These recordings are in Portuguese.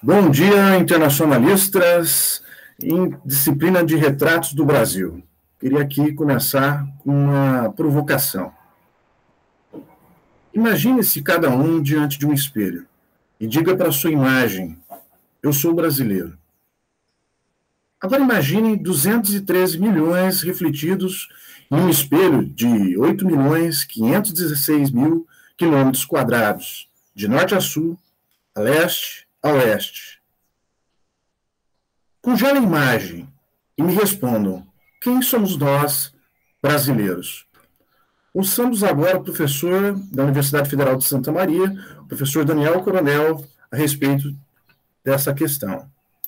Bom dia, internacionalistas, em disciplina de retratos do Brasil. Queria aqui começar com uma provocação. Imagine-se cada um diante de um espelho e diga para a sua imagem: eu sou brasileiro. Agora imagine 213 milhões refletidos em um espelho de 8.516.000 quilômetros quadrados, de norte a sul, a leste a oeste. Congelem a imagem e me respondam: quem somos nós, brasileiros? Ouçamos agora o professor da Universidade Federal de Santa Maria, o professor Daniel Coronel, a respeito dessa questão.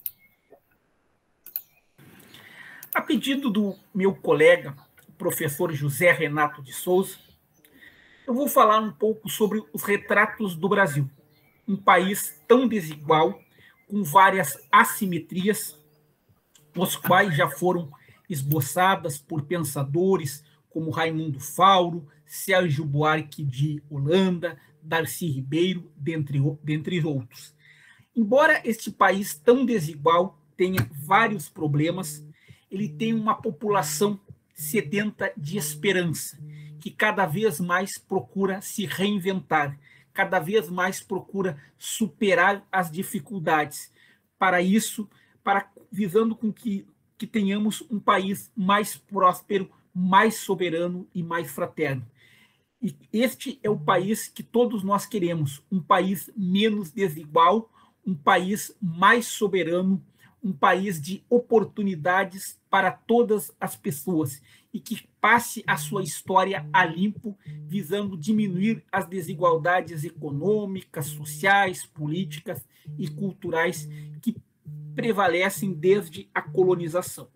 A pedido do meu colega, o professor José Renato de Souza, eu vou falar um pouco sobre os retratos do Brasil, um país tão desigual, com várias assimetrias, os quais já foram esboçadas por pensadores como Raimundo Fauro, Sérgio Buarque de Holanda, Darcy Ribeiro, dentre outros. Embora este país tão desigual tenha vários problemas, ele tem uma população sedenta de esperança, que cada vez mais procura se reinventar, cada vez mais procura superar as dificuldades. Para isso, visando com que tenhamos um país mais próspero, mais soberano e mais fraterno. E este é o país que todos nós queremos, um país menos desigual, um país mais soberano, um país de oportunidades para todas as pessoas e que passe a sua história a limpo, visando diminuir as desigualdades econômicas, sociais, políticas e culturais que prevalecem desde a colonização.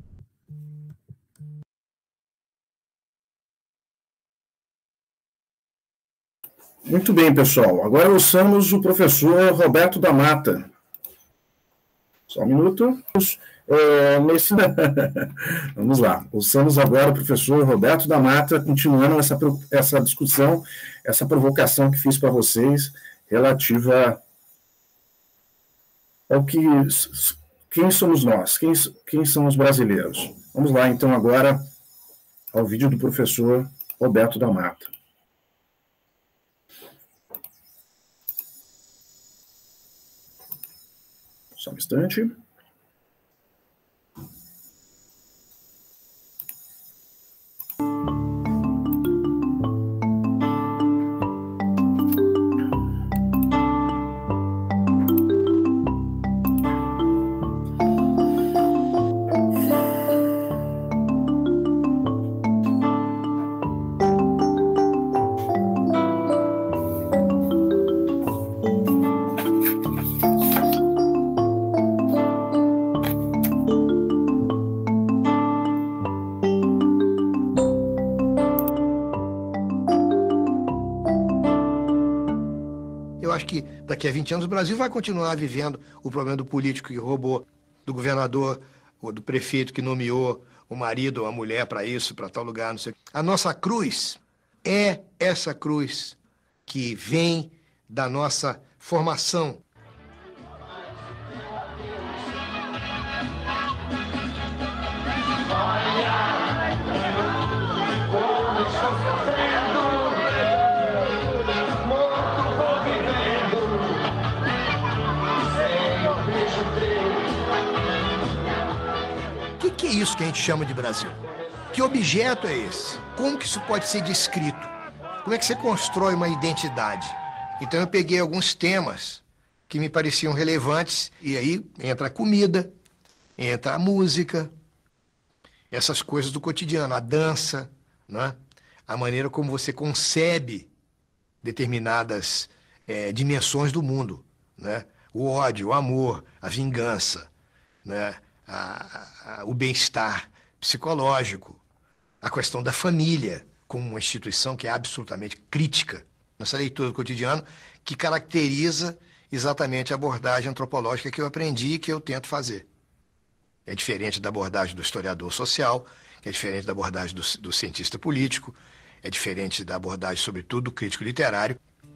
Muito bem, pessoal. Agora ouçamos o professor Roberto da Mata. Só um minuto. Vamos lá. Ouçamos agora o professor Roberto da Mata, continuando essa discussão, essa provocação que fiz para vocês, relativa ao que... Quem somos nós? Quem são os brasileiros? Vamos lá, então, agora ao vídeo do professor Roberto da Mata. Só um instante. Daqui a 20 anos o Brasil vai continuar vivendo o problema do político que roubou, do governador ou do prefeito que nomeou o marido ou a mulher para isso, para tal lugar, não sei. A nossa cruz é essa cruz que vem da nossa formação. O que é isso que a gente chama de Brasil? Que objeto é esse? Como que isso pode ser descrito? Como é que você constrói uma identidade? Então eu peguei alguns temas que me pareciam relevantes, e aí entra a comida, entra a música, essas coisas do cotidiano, a dança, né? A maneira como você concebe determinadas dimensões do mundo, né? O ódio, o amor, a vingança, né? O bem-estar psicológico, a questão da família como uma instituição que é absolutamente crítica nessa leitura do cotidiano, que caracteriza exatamente a abordagem antropológica que eu aprendi e que eu tento fazer. É diferente da abordagem do historiador social, é diferente da abordagem do cientista político, é diferente da abordagem, sobretudo, do crítico literário.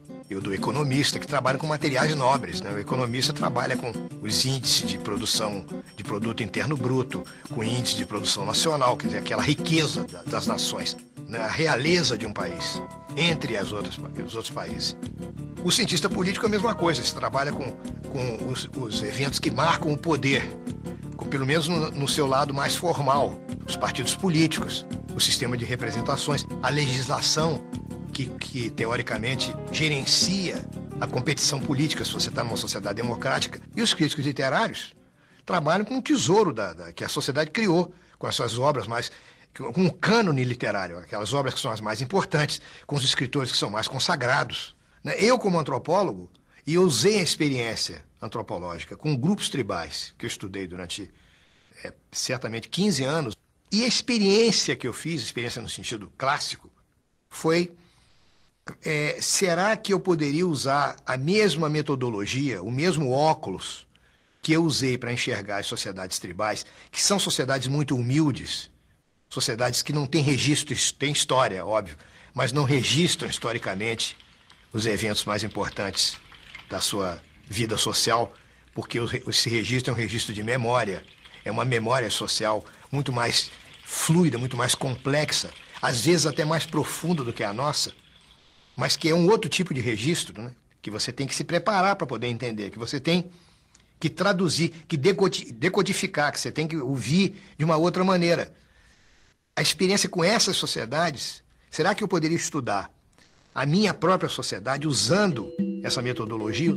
e o do economista, que trabalha com materiais nobres, né? O economista trabalha com os índices de produção de produto interno bruto, com índice de produção nacional, quer dizer, aquela riqueza das nações, né? A realeza de um país, entre os outros países. O cientista político é a mesma coisa, se trabalha com os eventos que marcam o poder, pelo menos no seu lado mais formal, os partidos políticos, o sistema de representações, a legislação que teoricamente gerencia a competição política, se você está numa sociedade democrática, e os críticos literários trabalham com o tesouro que a sociedade criou, com as suas obras com um cânone literário, aquelas obras que são as mais importantes, com os escritores que são mais consagrados, né? Eu, como antropólogo, e eu usei a experiência antropológica com grupos tribais que eu estudei durante certamente 15 anos, e a experiência que eu fiz, experiência no sentido clássico, foi: será que eu poderia usar a mesma metodologia, o mesmo óculos que eu usei para enxergar as sociedades tribais, que são sociedades muito humildes, sociedades que não têm registro, têm história, óbvio, mas não registram historicamente os eventos mais importantes da sua vida social, porque esse registro é um registro de memória, é uma memória social muito mais fluida, muito mais complexa, às vezes até mais profunda do que a nossa, mas que é um outro tipo de registro, né? Que você tem que se preparar para poder entender, que você tem que traduzir, que decodificar, que você tem que ouvir de uma outra maneira. A experiência com essas sociedades, será que eu poderia estudar a minha própria sociedade usando essa metodologia?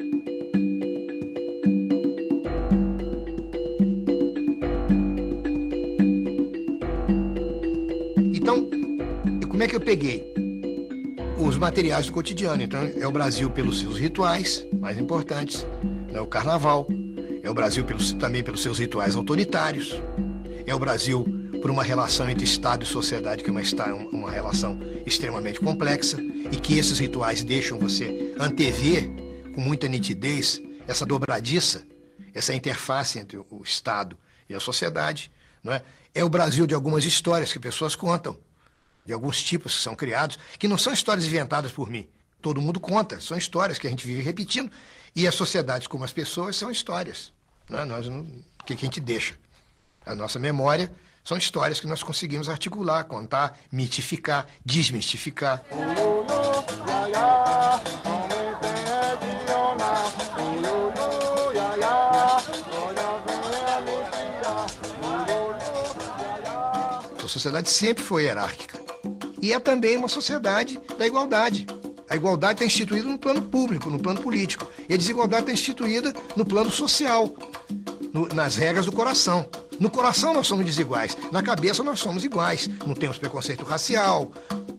Então, como é que eu peguei os materiais do cotidiano? Então, é o Brasil pelos seus rituais mais importantes, né? O carnaval. É o Brasil também pelos seus rituais autoritários. É o Brasil por uma relação entre Estado e sociedade, que é uma relação extremamente complexa, e que esses rituais deixam você antever com muita nitidez essa dobradiça, essa interface entre o Estado e a sociedade, não é? É o Brasil de algumas histórias que pessoas contam, de alguns tipos que são criados, que não são histórias inventadas por mim. Todo mundo conta, são histórias que a gente vive repetindo, e as sociedades, como as pessoas, são histórias. Não é? O que a gente deixa? A nossa memória são histórias que nós conseguimos articular, contar, mitificar, desmistificar. A sociedade sempre foi hierárquica. E é também uma sociedade da igualdade. A igualdade está instituída no plano público, no plano político. E a desigualdade está instituída no plano social, nas regras do coração. No coração nós somos desiguais, na cabeça nós somos iguais. Não temos preconceito racial.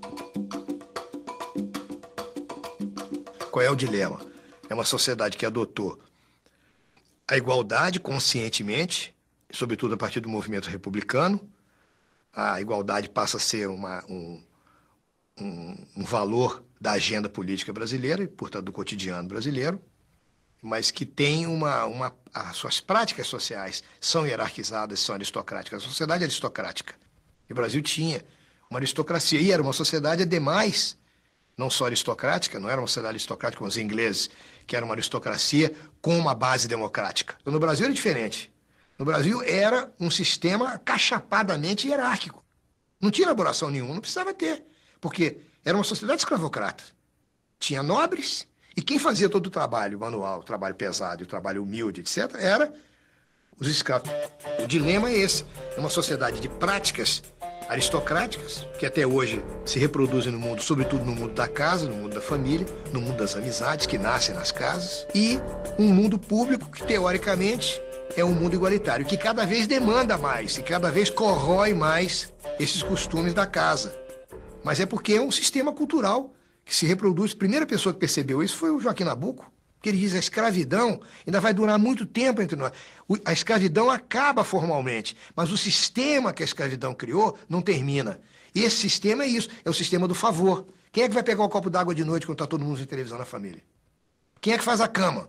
Qual é o dilema? É uma sociedade que adotou a igualdade conscientemente, sobretudo a partir do movimento republicano. A igualdade passa a ser um valor da agenda política brasileira e, portanto, do cotidiano brasileiro, mas que tem as suas práticas sociais são hierarquizadas, são aristocráticas. A sociedade é aristocrática. E o Brasil tinha uma aristocracia, e era uma sociedade, ademais, não só aristocrática, não era uma sociedade aristocrática como os ingleses, que era uma aristocracia com uma base democrática. Então, no Brasil era diferente. No Brasil era um sistema acachapadamente hierárquico. Não tinha elaboração nenhuma, não precisava ter, porque era uma sociedade escravocrata. Tinha nobres, e quem fazia todo o trabalho manual, o trabalho pesado, o trabalho humilde, etc., era os escravos. O dilema é esse. É uma sociedade de práticas aristocráticas, que até hoje se reproduzem no mundo, sobretudo no mundo da casa, no mundo da família, no mundo das amizades, que nascem nas casas, e um mundo público que, teoricamente, é um mundo igualitário, que cada vez demanda mais e cada vez corrói mais esses costumes da casa. Mas é porque é um sistema cultural que se reproduz. A primeira pessoa que percebeu isso foi o Joaquim Nabuco, que ele diz: a escravidão ainda vai durar muito tempo entre nós. A escravidão acaba formalmente, mas o sistema que a escravidão criou não termina. E esse sistema é isso, é o sistema do favor. Quem é que vai pegar um copo d'água de noite quando está todo mundo em televisão na família? Quem é que faz a cama?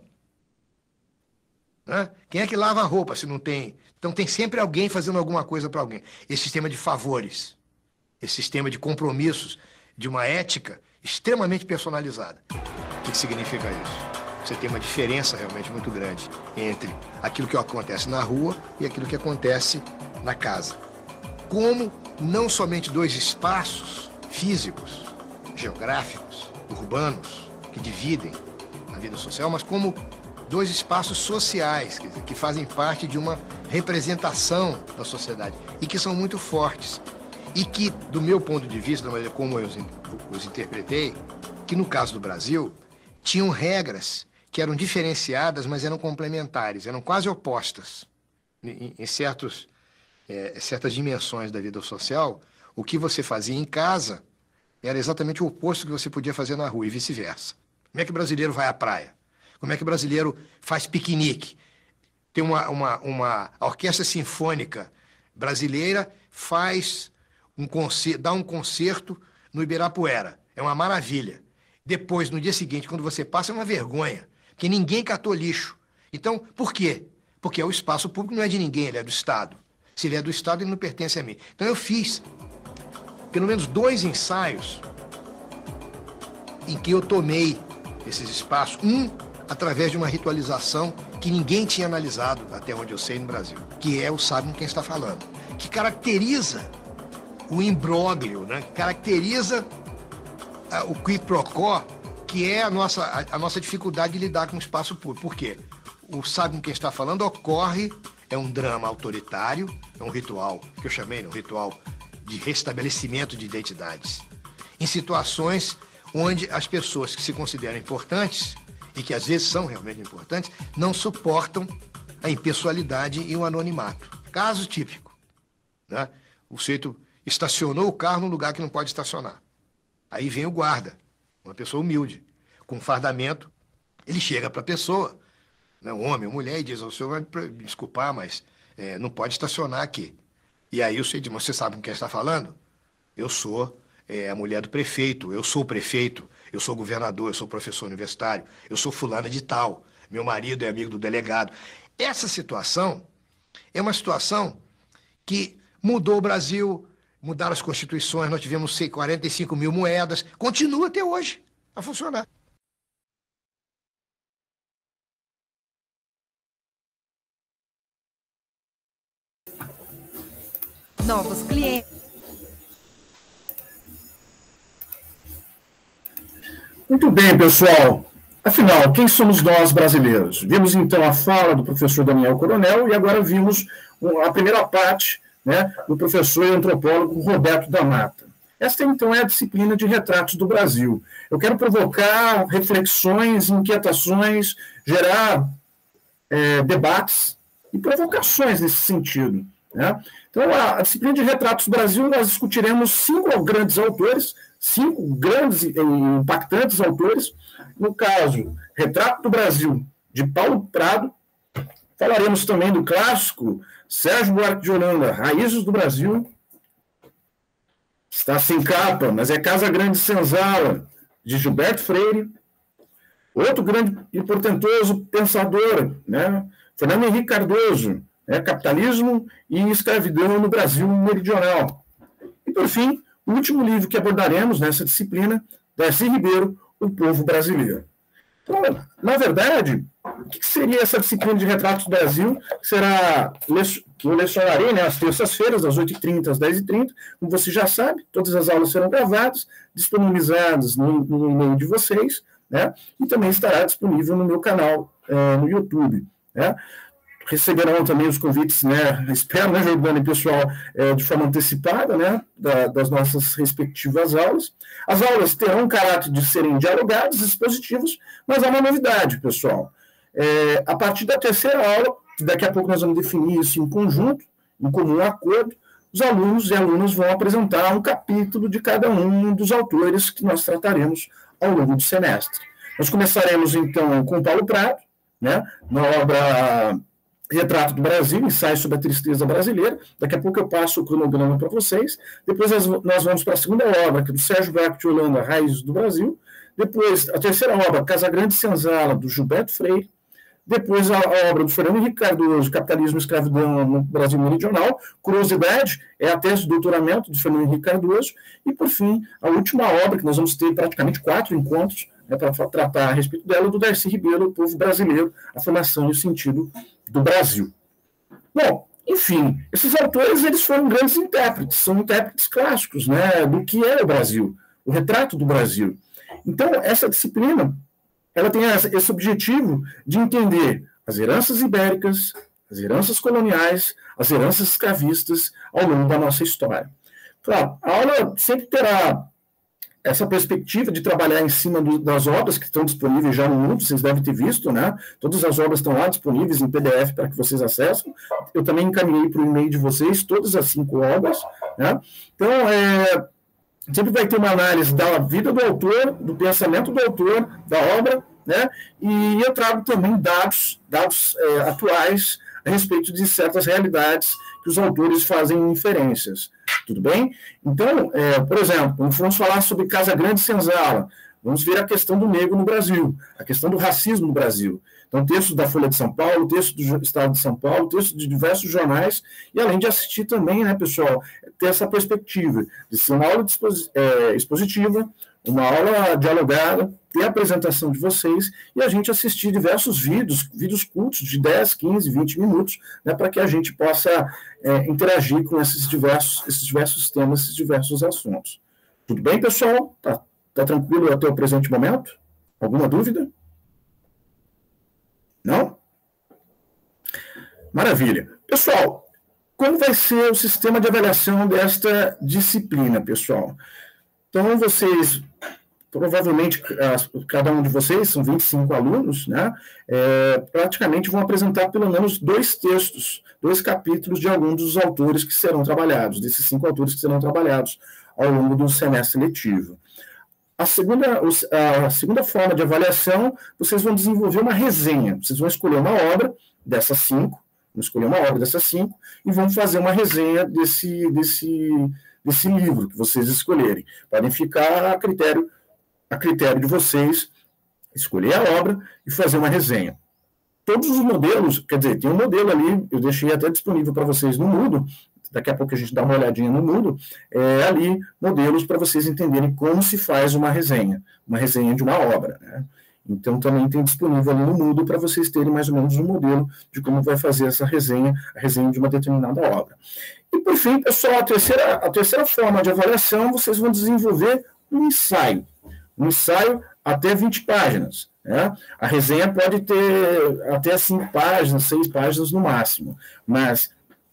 Né? Quem é que lava a roupa se não tem? Então tem sempre alguém fazendo alguma coisa para alguém. Esse sistema de favores, esse sistema de compromissos, de uma ética extremamente personalizada. O que significa isso? Você tem uma diferença realmente muito grande entre aquilo que acontece na rua e aquilo que acontece na casa. Como não somente dois espaços físicos, geográficos, urbanos, que dividem a vida social, mas como dois espaços sociais, quer dizer, que fazem parte de uma representação da sociedade e que são muito fortes. E que, do meu ponto de vista, da maneira como eu os interpretei, que no caso do Brasil, tinham regras que eram diferenciadas, mas eram complementares, eram quase opostas. Em certas dimensões da vida social, o que você fazia em casa era exatamente o oposto que você podia fazer na rua e vice-versa. Como é que o brasileiro vai à praia? Como é que o brasileiro faz piquenique? Tem a orquestra sinfônica brasileira dá um concerto no Ibirapuera. É uma maravilha. Depois, no dia seguinte, quando você passa, é uma vergonha, porque ninguém catou lixo. Então, por quê? Porque o espaço público não é de ninguém, ele é do Estado. Se ele é do Estado, ele não pertence a mim. Então, eu fiz pelo menos 2 ensaios em que eu tomei esses espaços. Um, através de uma ritualização que ninguém tinha analisado, até onde eu sei, no Brasil, que é o Sabe com Quem Está Falando, que caracteriza o imbróglio, né? Caracteriza o quid pro quo, que é a nossa dificuldade de lidar com o espaço público. Por quê? O Sabe com Quem Está Falando ocorre, é um drama autoritário, é um ritual, que eu chamei de um ritual de restabelecimento de identidades, em situações onde as pessoas que se consideram importantes, e que às vezes são realmente importantes, não suportam a impessoalidade e o anonimato. Caso típico, né? O sujeito estacionou o carro num lugar que não pode estacionar. Aí vem o guarda, uma pessoa humilde, com fardamento, ele chega para a pessoa, né, um homem, uma mulher, e diz: o senhor vai me desculpar, mas não pode estacionar aqui. E aí o sujeito diz: você sabe com quem está falando? Eu sou a mulher do prefeito, eu sou o prefeito, eu sou governador, eu sou professor universitário, eu sou fulana de tal, meu marido é amigo do delegado. Essa situação é uma situação que mudou o Brasil, mudaram as constituições, nós tivemos 45 mil moedas, continua até hoje a funcionar. Novos clientes. Muito bem, pessoal. Afinal, quem somos nós brasileiros? Vimos, então, a fala do professor Daniel Coronel e agora vimos a primeira parte, né, do professor e antropólogo Roberto da Mata. Esta, então, é a disciplina de retratos do Brasil. Eu quero provocar reflexões, inquietações, gerar debates e provocações nesse sentido, né? Então, a disciplina de retratos do Brasil, nós discutiremos 5 grandes autores, 5 grandes e impactantes autores. No caso, Retrato do Brasil, de Paulo Prado. Falaremos também do clássico Sérgio Buarque de Holanda, Raízes do Brasil. Está sem capa, mas é Casa Grande Senzala, de Gilberto Freire. Outro grande e portentoso pensador, né? Fernando Henrique Cardoso, Capitalismo e Escravidão no Brasil Meridional. E, por fim, o último livro que abordaremos nessa disciplina, Darcy Ribeiro, O Povo Brasileiro. Então, na verdade, o que seria essa disciplina de retratos do Brasil? Que eu lecionarei, né, às terças-feiras, das 8h30 às 10h30. Como você já sabe, todas as aulas serão gravadas, disponibilizadas no e-mail de vocês, né, e também estará disponível no meu canal no YouTube, né. Receberão também os convites, né, espero, né, Jordana e pessoal, de forma antecipada, né, das nossas respectivas aulas. As aulas terão o caráter de serem dialogadas, expositivas, mas há uma novidade, pessoal. A partir da terceira aula, daqui a pouco nós vamos definir isso em conjunto, em comum acordo, os alunos e alunas vão apresentar um capítulo de cada um dos autores que nós trataremos ao longo do semestre. Nós começaremos, então, com Paulo Prado, né, na obra Retrato do Brasil, ensaio sobre a tristeza brasileira. Daqui a pouco eu passo o cronograma para vocês. Depois nós vamos para a segunda obra, que é do Sérgio Buarque de Holanda, Raízes do Brasil. Depois, a terceira obra, Casa Grande Senzala, do Gilberto Freire. Depois a obra do Fernando Henrique Cardoso, Capitalismo e Escravidão no Brasil Meridional. Curiosidade, é a tese de doutoramento do Fernando Henrique Cardoso. E, por fim, a última obra, que nós vamos ter praticamente 4 encontros, né, para tratar a respeito dela, do Darcy Ribeiro, O Povo Brasileiro, a Formação e o Sentido do Brasil. Bom, enfim, esses autores eles foram grandes intérpretes, são intérpretes clássicos, né, do que é o Brasil, o retrato do Brasil. Então, essa disciplina ela tem esse objetivo de entender as heranças ibéricas, as heranças coloniais, as heranças escravistas ao longo da nossa história. Claro, a aula sempre terá essa perspectiva de trabalhar em cima das obras que estão disponíveis já no mundo, vocês devem ter visto, né? Todas as obras estão lá disponíveis em PDF para que vocês acessem. Eu também encaminhei para o e-mail de vocês todas as 5 obras, né? Então, sempre vai ter uma análise da vida do autor, do pensamento do autor, da obra, né? E eu trago também dados atuais a respeito de certas realidades que os autores fazem inferências. Tudo bem? Então, por exemplo, vamos falar sobre Casa Grande e Senzala. Vamos ver a questão do negro no Brasil, a questão do racismo no Brasil. Então, textos da Folha de São Paulo, textos do Estado de São Paulo, textos de diversos jornais, e além de assistir também, né, pessoal, ter essa perspectiva de ser uma aula expositiva, uma aula dialogada, ter a apresentação de vocês e a gente assistir diversos vídeos curtos de 10, 15, 20 minutos, né, para que a gente possa interagir com esses diversos temas, esses diversos assuntos. Tudo bem, pessoal? Tá tranquilo até o presente momento? Alguma dúvida? Não? Maravilha. Pessoal, como vai ser o sistema de avaliação desta disciplina, pessoal? Então, vocês, provavelmente, cada um de vocês, são 25 alunos, né, praticamente vão apresentar pelo menos 2 textos, 2 capítulos de algum dos autores que serão trabalhados, desses 5 autores que serão trabalhados ao longo do semestre letivo. A segunda forma de avaliação, vocês vão desenvolver uma resenha. Vocês vão escolher uma obra dessas 5, e vão fazer uma resenha desse livro que vocês escolherem. Podem ficar a critério de vocês escolher a obra e fazer uma resenha. Todos os modelos, quer dizer, tem um modelo ali, eu deixei até disponível para vocês no Moodle, daqui a pouco a gente dá uma olhadinha no Moodle, ali modelos para vocês entenderem como se faz uma resenha de uma obra, né? Então, também tem disponível ali no Moodle para vocês terem mais ou menos um modelo de como vai fazer essa resenha, a resenha de uma determinada obra. E, por fim, pessoal, a terceira forma de avaliação, vocês vão desenvolver um ensaio até 20 páginas. Né? A resenha pode ter até 5 páginas, 6 páginas no máximo, mas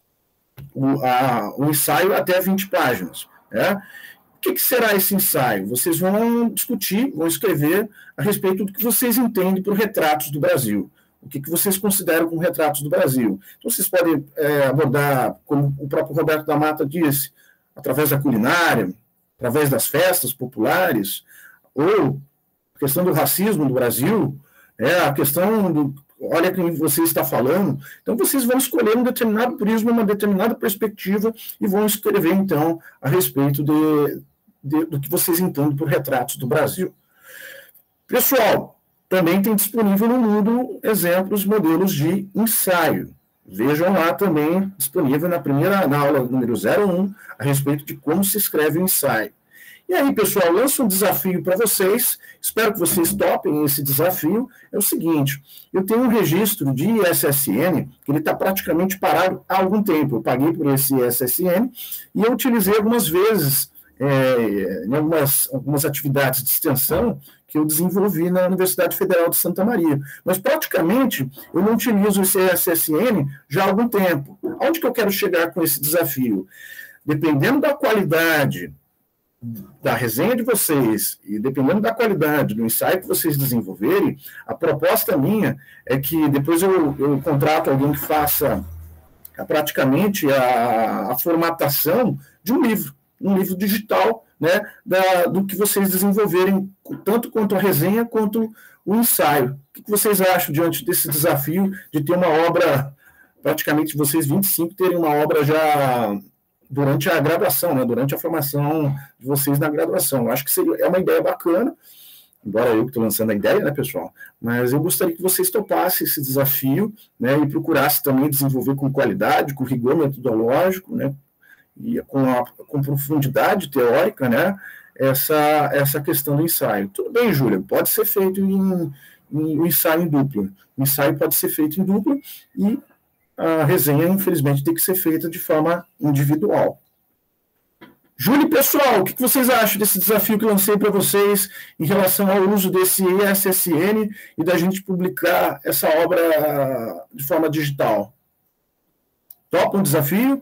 o ensaio até 20 páginas. Né? O que será esse ensaio? Vocês vão discutir, vão escrever a respeito do que vocês entendem por retratos do Brasil. O que vocês consideram como retratos do Brasil. Então, vocês podem abordar, como o próprio Roberto da Mata disse, através da culinária, através das festas populares, ou a questão do racismo no Brasil, a questão do... Olha quem você está falando. Então, vocês vão escolher um determinado prisma, uma determinada perspectiva, e vão escrever, então, a respeito do que vocês entendem por retratos do Brasil. Pessoal, também tem disponível no Moodle exemplos, modelos de ensaio. Vejam lá também, disponível na aula número 01, a respeito de como se escreve um ensaio. E aí, pessoal, eu lanço um desafio para vocês, espero que vocês topem esse desafio. É o seguinte, eu tenho um registro de ISSN, que ele está praticamente parado há algum tempo. Eu paguei por esse ISSN e eu utilizei algumas vezes em algumas atividades de extensão que eu desenvolvi na Universidade Federal de Santa Maria. Mas, praticamente, eu não utilizo esse ISSN já há algum tempo. Aonde que eu quero chegar com esse desafio? Dependendo da qualidade da resenha de vocês e dependendo da qualidade do ensaio que vocês desenvolverem, a proposta minha é que depois eu contrato alguém que faça praticamente a formatação de um livro digital, né, do que vocês desenvolverem, tanto quanto a resenha quanto o ensaio. O que vocês acham diante desse desafio de ter uma obra, praticamente vocês 25 terem uma obra já durante a graduação, né, durante a formação de vocês na graduação? Eu acho que é uma ideia bacana, embora eu que estou lançando a ideia, né, pessoal? Mas eu gostaria que vocês topassem esse desafio, né, e procurassem também desenvolver com qualidade, com rigor metodológico, né, e com profundidade teórica, né, essa questão do ensaio. Tudo bem, Júlia, pode ser feito em ensaio em dupla. O ensaio pode ser feito em dupla e a resenha, infelizmente, tem que ser feita de forma individual. Júlia, pessoal, o que vocês acham desse desafio que eu lancei para vocês em relação ao uso desse ESSN e da gente publicar essa obra de forma digital? Topa um desafio?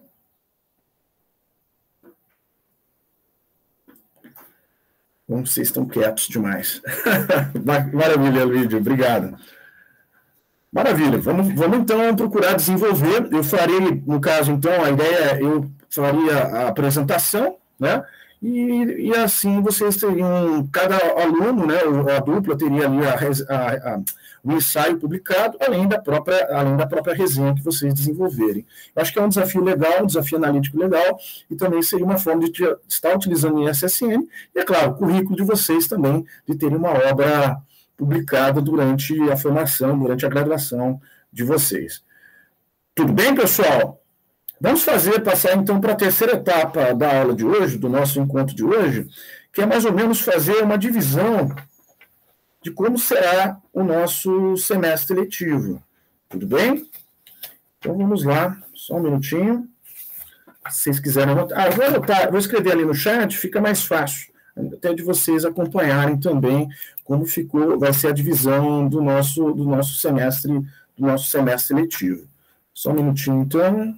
Bom, vocês estão quietos demais. Maravilha, Lídia, obrigado. Maravilha, vamos então procurar desenvolver. Eu farei, no caso, então, a ideia, eu faria a apresentação, né? E assim vocês teriam, cada aluno, né, a dupla teria ali o ensaio publicado, além da própria resenha que vocês desenvolverem. Eu acho que é um desafio legal, um desafio analítico legal, e também seria uma forma de estar utilizando o ISSN, e, é claro, o currículo de vocês também, de terem uma obra publicada durante a formação, durante a graduação de vocês. Tudo bem, pessoal? Vamos passar então para a terceira etapa da aula de hoje, do nosso encontro de hoje, que é mais ou menos fazer uma divisão de como será o nosso semestre letivo. Tudo bem? Então vamos lá, só um minutinho. Se vocês quiserem anotar. Vou escrever ali no chat, fica mais fácil, até de vocês acompanharem também como vai ser a divisão do nosso semestre letivo. Só um minutinho, então.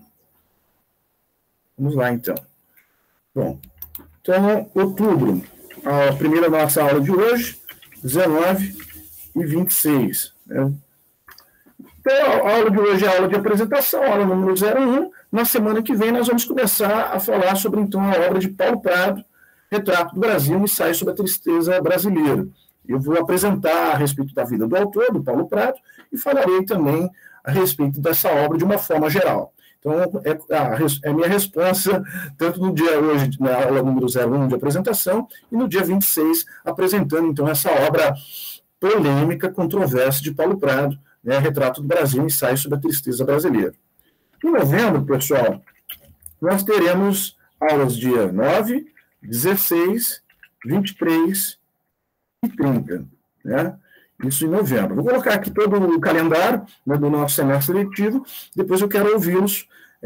Vamos lá, então. Bom, então, outubro, a primeira nossa aula de hoje, 19 e 26. Né? Então, a aula de hoje é a aula de apresentação, a aula número 01. Na semana que vem, nós vamos começar a falar sobre, então, a obra de Paulo Prado, Retrato do Brasil, um ensaio sobre a tristeza brasileira. Eu vou apresentar a respeito da vida do autor, do Paulo Prado, e falarei também a respeito dessa obra de uma forma geral. Então, é minha resposta, tanto no dia hoje, na aula número 01 de apresentação, e no dia 26, apresentando, então, essa obra polêmica, controversa de Paulo Prado, né, Retrato do Brasil, ensaio sobre a tristeza brasileira. Em novembro, pessoal, nós teremos aulas dia 9, 16, 23 e 30, né? Isso em novembro. Vou colocar aqui todo o calendário, né, do nosso semestre letivo, depois eu quero ouvi-los.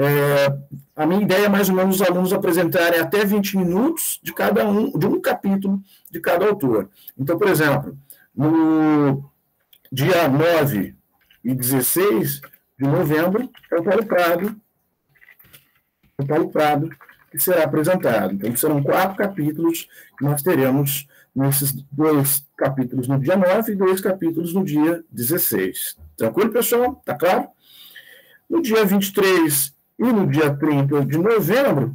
A minha ideia é mais ou menos os alunos apresentarem até 20 minutos de um capítulo de cada autor. Então, por exemplo, no dia 9 e 16 de novembro, é o Paulo Prado que será apresentado. Então, serão 4 capítulos que nós teremos nesses 2 capítulos no dia 9 e 2 capítulos no dia 16. Tranquilo, pessoal? Tá claro? No dia 23 e no dia 30 de novembro,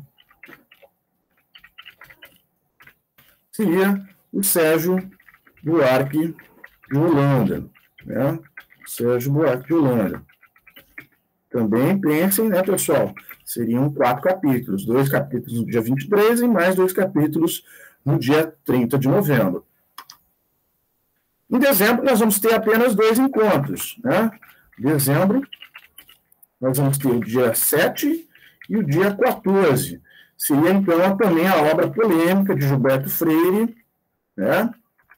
seria o Sérgio Buarque de Holanda. Né? Sérgio Buarque de Holanda. Também pensem, né, pessoal? Seriam 4 capítulos. 2 capítulos no dia 23 e mais 2 capítulos no dia 30 de novembro. Em dezembro, nós vamos ter apenas 2 encontros. Né? Em dezembro, nós vamos ter o dia 7 e o dia 14. Seria, então, também a obra polêmica de Gilberto Freire, né?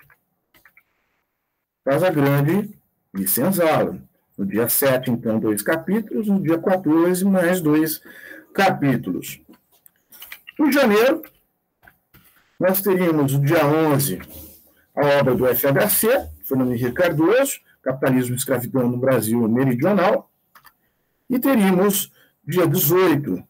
Casa Grande e Senzala. No dia 7, então, 2 capítulos. No dia 14, mais 2 capítulos. Em janeiro, nós teríamos, no dia 11, a obra do FHC, Fernando Henrique Cardoso, Capitalismo e Escravidão no Brasil Meridional. E teríamos, dia 18,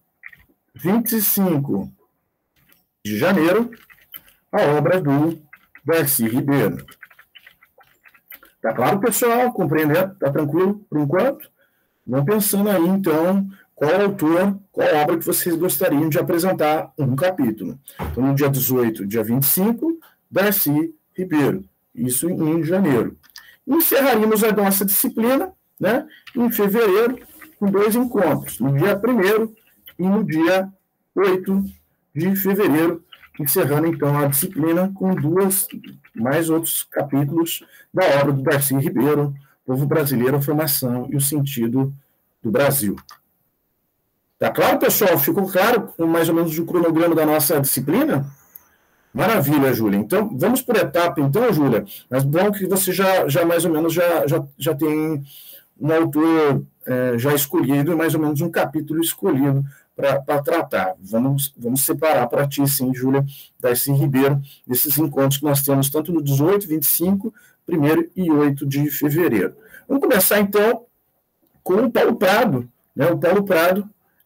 25 de janeiro, a obra do Darcy Ribeiro. Tá claro, pessoal? Compreendendo? Tá tranquilo por enquanto? Vão pensando aí, então, qual autor, qual obra que vocês gostariam de apresentar um capítulo. Então, no dia 18, dia 25, Darcy Ribeiro. Isso em janeiro. Encerraríamos a nossa disciplina, né, em fevereiro, com 2 encontros, no dia 1º e no dia 8 de fevereiro, encerrando, então, a disciplina com mais outros capítulos da obra do Darcy Ribeiro, Povo Brasileiro, a Formação e o Sentido do Brasil. Tá claro, pessoal? Ficou claro com mais ou menos o cronograma da nossa disciplina? Maravilha, Júlia. Então, vamos por etapa, então, Júlia. Mas bom que você já mais ou menos já tem um autor já escolhido, mais ou menos um capítulo escolhido para tratar. Vamos separar para ti, sim, Júlia, Darcy Ribeiro, desses encontros que nós temos tanto no 18, 25, 1º e 8 de fevereiro. Vamos começar, então, com o Paulo Prado, né? O Paulo Prado,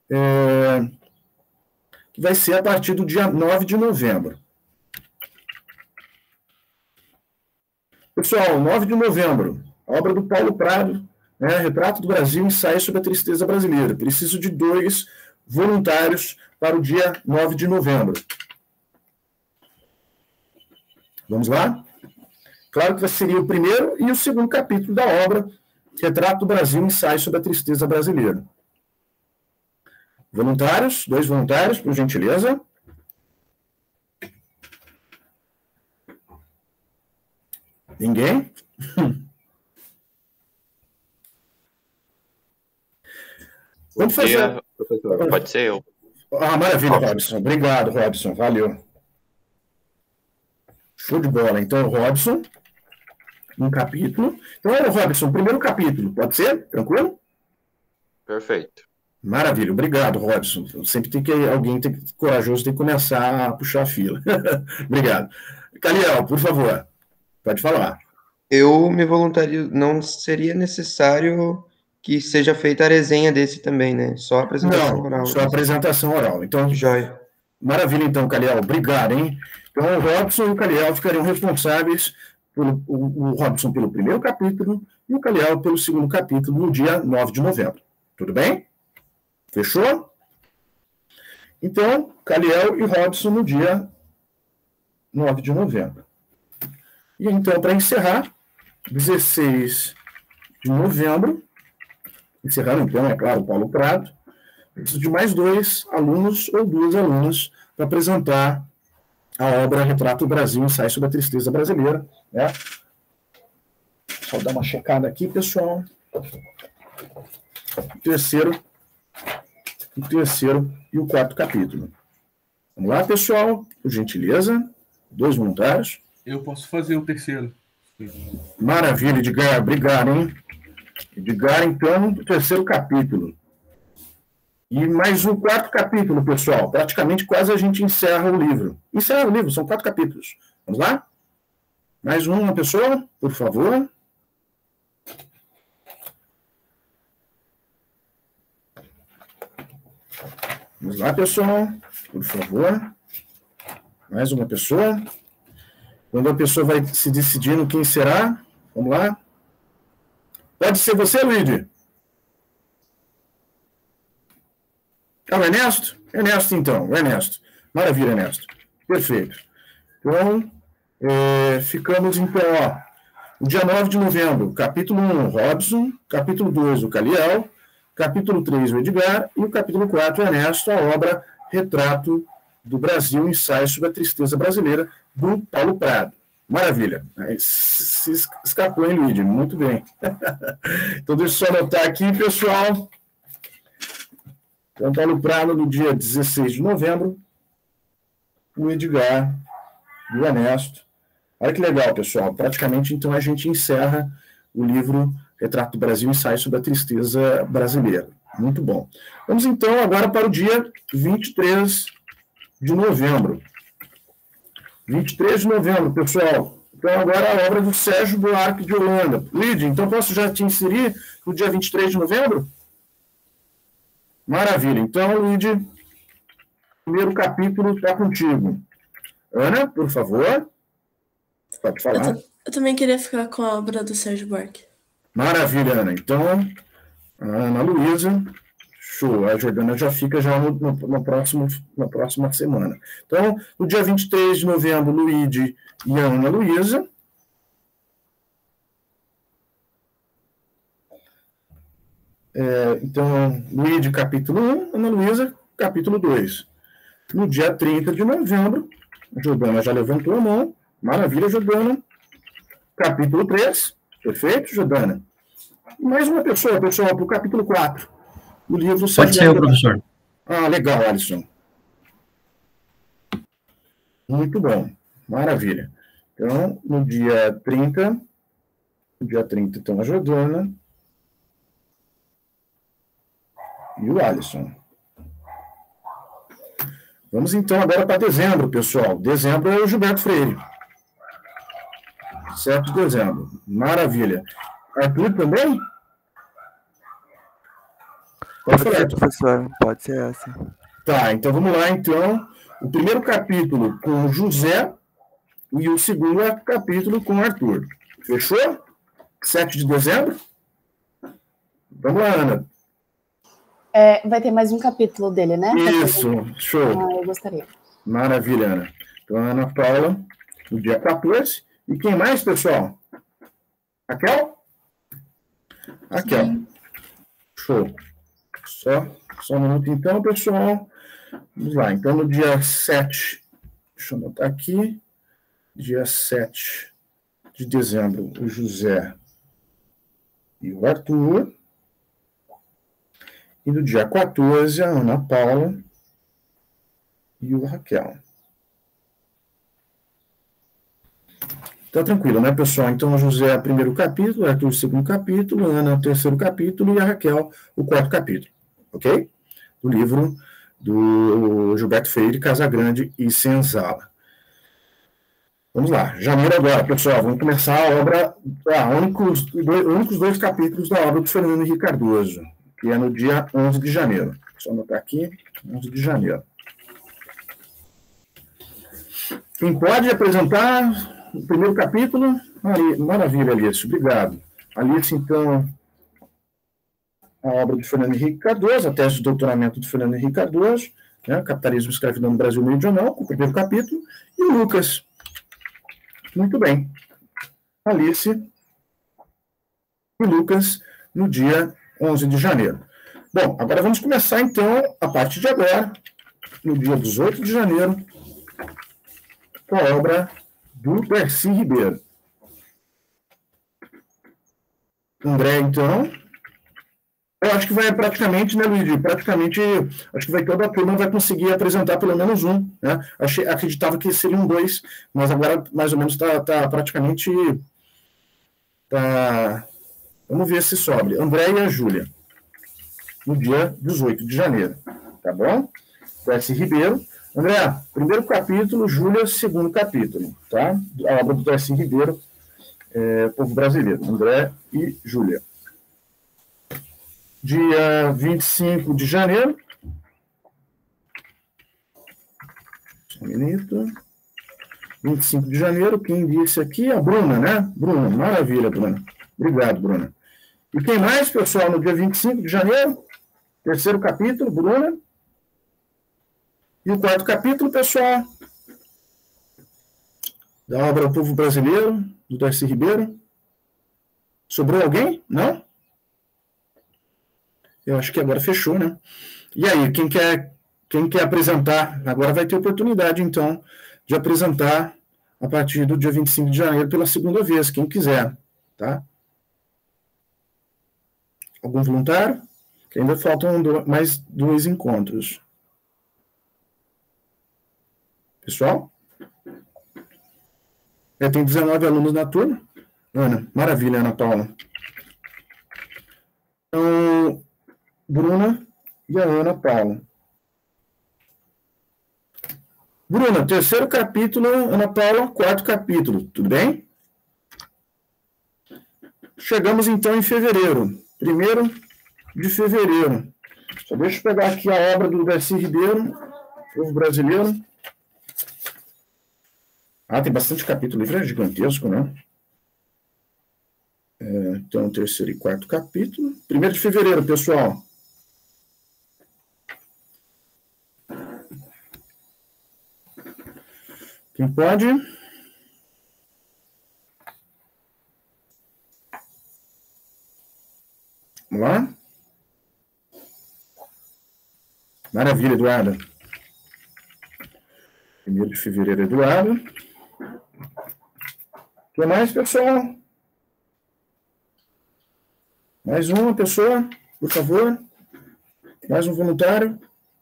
que vai ser a partir do dia 9 de novembro. Pessoal, 9 de novembro, a obra do Paulo Prado, né, Retrato do Brasil, Ensaio sobre a Tristeza Brasileira. Preciso de 2 voluntários para o dia 9 de novembro. Vamos lá? Claro que seria o primeiro e o segundo capítulo da obra, Retrato do Brasil, Ensaio sobre a Tristeza Brasileira. Voluntários, 2 voluntários, por gentileza. Ninguém? Vamos fazer. Professor, pode ser eu. Maravilha, Robson. Obrigado, Robson. Valeu. Show de bola. Então, Robson, um capítulo. Então, Robson, primeiro capítulo. Pode ser? Tranquilo? Perfeito. Maravilha. Obrigado, Robson. Sempre alguém corajoso tem que começar a puxar a fila. Obrigado. Caliel, por favor. Pode falar. Eu me voluntario, não seria necessário que seja feita a resenha desse também, né? Só a apresentação oral. Só a apresentação oral. Então, joia. Maravilha, então, Caliel. Obrigado, hein? Então, o Robson e o Caliel ficariam responsáveis, o Robson pelo primeiro capítulo e o Caliel pelo segundo capítulo, no dia 9 de novembro. Tudo bem? Fechou? Então, Caliel e Robson no dia 9 de novembro. E então, para encerrar, 16 de novembro, encerrando então, é claro, o Paulo Prado, preciso de mais 2 alunos ou 2 alunas para apresentar a obra Retrato do Brasil, Ensaio sobre a Tristeza Brasileira. Né? Só dar uma checada aqui, pessoal. O terceiro e o 4º capítulo. Vamos lá, pessoal, por gentileza, 2 voluntários. Eu posso fazer o terceiro. Maravilha, Edgar, obrigado, hein? Edgar, então, o 3º capítulo. E mais um 4º capítulo, pessoal. Praticamente quase a gente encerra o livro. Encerra o livro, são 4 capítulos. Vamos lá? Mais uma pessoa, por favor. Vamos lá, pessoal, por favor. Mais uma pessoa. Quando a pessoa vai se decidindo quem será, vamos lá. Pode ser você, Luigi? Ah, o Ernesto? Ernesto, então. Ernesto. Maravilha, Ernesto. Perfeito. Então, ficamos, então, no dia 9 de novembro, capítulo 1, Robson, capítulo 2, o Caliel, capítulo 3, o Edgar, e o capítulo 4, o Ernesto, a obra Retrato do Brasil, Ensaio sobre a Tristeza Brasileira, do Paulo Prado. Maravilha. Se escapou, hein, Luigi? Muito bem. Então, deixa eu só anotar aqui, pessoal. Então, Paulo Prado, no dia 16 de novembro, o Edgar e o Ernesto. Olha que legal, pessoal. Praticamente, então, a gente encerra o livro Retrato do Brasil, Ensaio sobre a Tristeza Brasileira. Muito bom. Vamos, então, agora para o dia 23 de novembro. 23 de novembro, pessoal. Então, agora a obra do Sérgio Buarque de Holanda. Lídia, então posso já te inserir no dia 23 de novembro? Maravilha. Então, Lídia, primeiro capítulo está contigo. Ana, por favor. Pode falar. Eu também queria ficar com a obra do Sérgio Buarque. Maravilha, Ana. Então, a Ana Luísa, show. A Jordana já fica já na próxima semana. Então, no dia 23 de novembro, Luíde e a Ana Luísa. Então, Luíde, capítulo 1, Ana Luísa, capítulo 2. No dia 30 de novembro, Jordana já levantou a mão. Maravilha, Jordana. Capítulo 3. Perfeito, Jordana. E mais uma pessoa, pessoal, para o capítulo 4. O livro Pode ser o professor. Ah, legal, Alisson. Muito bom. Maravilha. Então, no dia 30, então, a Jordana e o Alisson. Vamos, então, agora para dezembro, pessoal. Dezembro é o Gilberto Freire. 7 de dezembro. Maravilha. Arthur também? Pode ser, professor. Pode ser essa. Tá, então vamos lá, então. O primeiro capítulo com José e o segundo capítulo com Arthur. Fechou? 7 de dezembro? Vamos lá, Ana. Vai ter mais um capítulo dele, né? Isso, show. Ah, eu gostaria. Maravilha, Ana. Então, a Ana Paula, no dia 14. E quem mais, pessoal? Raquel? Raquel. Sim. Show. Só um minuto, então, pessoal. Vamos lá. Então, no dia 7, deixa eu anotar aqui. Dia 7 de dezembro, o José e o Arthur. E no dia 14, a Ana Paula e o Raquel. Tá tranquilo, né, pessoal? Então, o José é o primeiro capítulo, o Arthur o segundo capítulo, a Ana o terceiro capítulo e a Raquel o quarto capítulo. Ok? Do livro do Gilberto Freire, Casagrande e Senzala. Vamos lá. Janeiro agora, pessoal. Vamos começar a obra, únicos dois capítulos da obra do Fernando Henrique Cardoso, que é no dia 11 de janeiro. Só anotar aqui, 11 de janeiro. Quem pode apresentar o primeiro capítulo? Maravilha, Alice, obrigado. Alice, então, a obra do Fernando Henrique Cardoso, a tese de doutoramento do Fernando Henrique Cardoso, né, Capitalismo e Escravidão no Brasil Meridional, com o primeiro capítulo, e o Lucas. Muito bem. Alice e Lucas, no dia 11 de janeiro. Bom, agora vamos começar, então, a partir de agora, no dia 18 de janeiro, com a obra do Darcy Ribeiro. André, então, eu acho que vai praticamente, né, Luigi? Praticamente, acho que toda a turma vai conseguir apresentar pelo menos um, né? Acreditava que seriam dois, mas agora, mais ou menos, está praticamente... Vamos ver se sobe. André e a Júlia, no dia 18 de janeiro, tá bom? Darcy Ribeiro. André, primeiro capítulo, Júlia, segundo capítulo, tá? A obra do Darcy Ribeiro, Povo Brasileiro. André e Júlia. Dia 25 de janeiro. Só um minuto. 25 de janeiro, quem disse aqui? A Bruna, né? Bruna, maravilha, Bruna. Obrigado, Bruna. E quem mais, pessoal, no dia 25 de janeiro? Terceiro capítulo, Bruna. E o quarto capítulo, pessoal, da obra O Povo Brasileiro, do Darcy Ribeiro. Sobrou alguém? Não? Eu acho que agora fechou, né? E aí, quem quer apresentar? Agora vai ter oportunidade, então, de apresentar a partir do dia 25 de janeiro pela segunda vez, quem quiser, tá? Algum voluntário? Que ainda faltam mais 2 encontros. Pessoal? Tem 19 alunos na turma. Ana, maravilha, Ana Paula. Então, Bruna e a Ana Paula. Bruna, terceiro capítulo, Ana Paula, quarto capítulo, tudo bem? Chegamos, então, em fevereiro. 1º de fevereiro. Só deixa eu pegar aqui a obra do Darcy Ribeiro, Povo Brasileiro. Tem bastante capítulo, o livro é gigantesco, né? Então, terceiro e quarto capítulo. 1º de fevereiro, pessoal. Quem pode? Vamos lá? Maravilha, Eduardo. 1º de fevereiro, Eduardo. O que mais, pessoal? Mais uma pessoa, por favor. Mais um voluntário.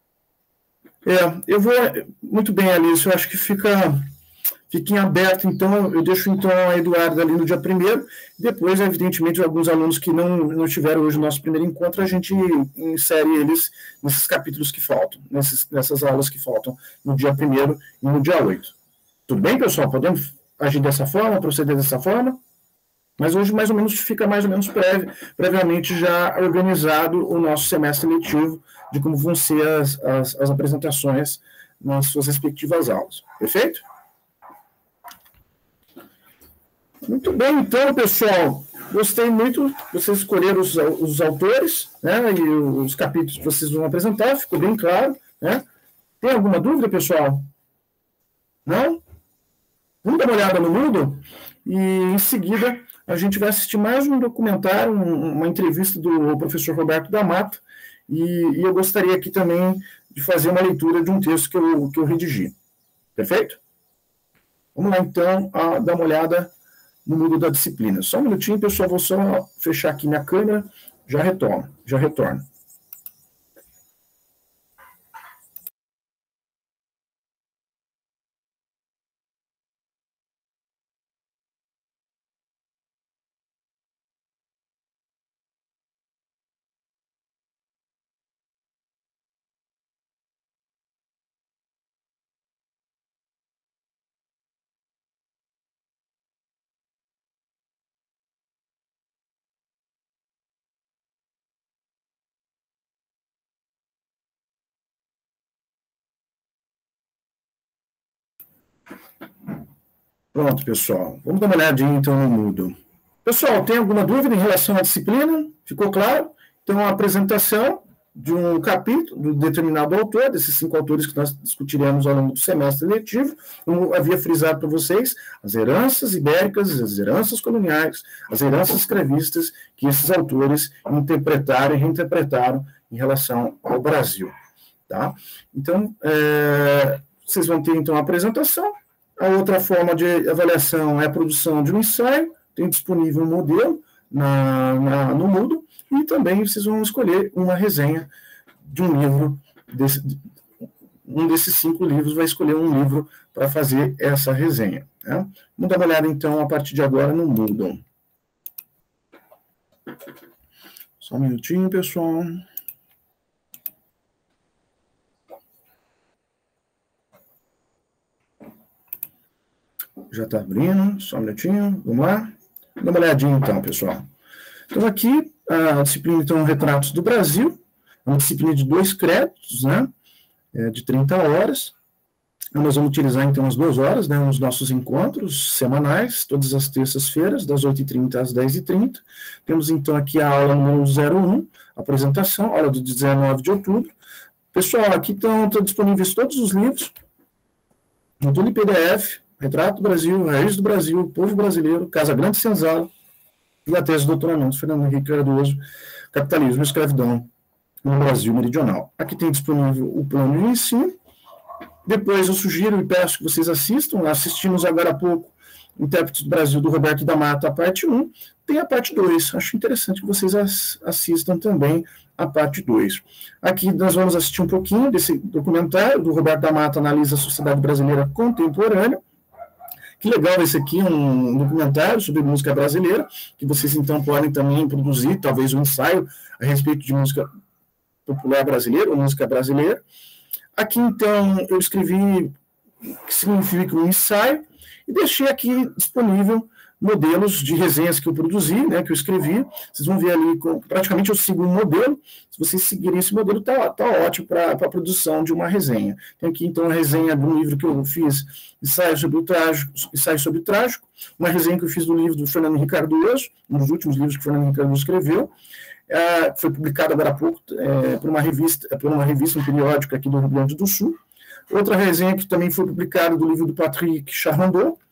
Eu vou... Muito bem, Alice, eu acho que fica em aberto, então, eu deixo, então, a Eduardo ali no dia 1º, depois, evidentemente, alguns alunos que não estiveram hoje no nosso primeiro encontro, a gente insere eles nesses capítulos que faltam, nessas aulas que faltam, no dia 1º e no dia 8. Tudo bem, pessoal? Podemos agir dessa forma, proceder dessa forma? Mas hoje, mais ou menos, fica mais ou menos previamente já organizado o nosso semestre letivo, de como vão ser as apresentações nas suas respectivas aulas. Perfeito? Muito bem, então, pessoal. Gostei muito. Vocês escolheram os autores, né, e os capítulos que vocês vão apresentar. Ficou bem claro, né? Tem alguma dúvida, pessoal? Não? Vamos dar uma olhada no Moodle e, em seguida, a gente vai assistir mais um documentário, uma entrevista do professor Roberto da Mata, e eu gostaria aqui também de fazer uma leitura de um texto que eu redigi. Perfeito? Vamos lá, então, dar uma olhada no Moodle da disciplina. Só um minutinho, pessoal, vou só fechar aqui minha câmera, já retorno. Pronto, pessoal. Vamos dar uma olhadinha, então, no Moodle. Pessoal, tem alguma dúvida em relação à disciplina? Ficou claro? Então, a apresentação de um capítulo de determinado autor, desses 5 autores que nós discutiremos ao longo do semestre letivo. Eu havia frisado para vocês as heranças ibéricas, as heranças coloniais, as heranças escravistas que esses autores interpretaram e reinterpretaram em relação ao Brasil. Tá? Então, vocês vão ter, então, a apresentação. A outra forma de avaliação é a produção de um ensaio, tem disponível um modelo no Moodle, e também vocês vão escolher uma resenha de um livro, um desses 5 livros vai escolher um livro para fazer essa resenha. Né? Vamos dar uma olhada, então, a partir de agora no Moodle. Só um minutinho, pessoal. Já está abrindo, só um minutinho, vamos lá. Dá uma olhadinha, então, pessoal. Então, aqui, a disciplina, então, Retratos do Brasil, é uma disciplina de 2 créditos, né, de 30 horas. Nós vamos utilizar, então, as 2 horas, né, nos nossos encontros semanais, todas as terças-feiras, das 8h30 às 10h30. Temos, então, aqui a aula número 01, apresentação, aula do 19 de outubro. Pessoal, aqui estão disponíveis todos os livros, no tudo em PDF, Retrato do Brasil, Raiz do Brasil, Povo Brasileiro, Casa Grande Senzala, e a tese do doutoramento, Fernando Henrique Cardoso, Capitalismo e Escravidão no Brasil Meridional. Aqui tem disponível o plano de ensino. Depois eu sugiro e peço que vocês assistam. Assistimos agora há pouco Intérpretes do Brasil, do Roberto da Mata, a parte 1. Tem a parte 2. Acho interessante que vocês assistam também a parte 2. Aqui nós vamos assistir um pouquinho desse documentário do Roberto da Mata, analisa a sociedade brasileira contemporânea. Que legal esse aqui, um documentário sobre música brasileira, que vocês então podem também produzir, talvez um ensaio a respeito de música popular brasileira, ou música brasileira. Aqui então eu escrevi que significa um ensaio, e deixei aqui disponível modelos de resenhas que eu produzi, né, que eu escrevi. Vocês vão ver ali, praticamente eu sigo um modelo. Se vocês seguirem esse modelo, tá ótimo para a produção de uma resenha. Tem aqui, então, a resenha de um livro que eu fiz, Ensaio sobre o Trágico, uma resenha que eu fiz do livro do Fernando Henrique Cardoso, um dos últimos livros que o Fernando Henrique Cardoso escreveu, foi publicado agora há pouco por uma revista, um periódico aqui do Rio Grande do Sul. Outra resenha que também foi publicada do livro do Patrick Charlandot,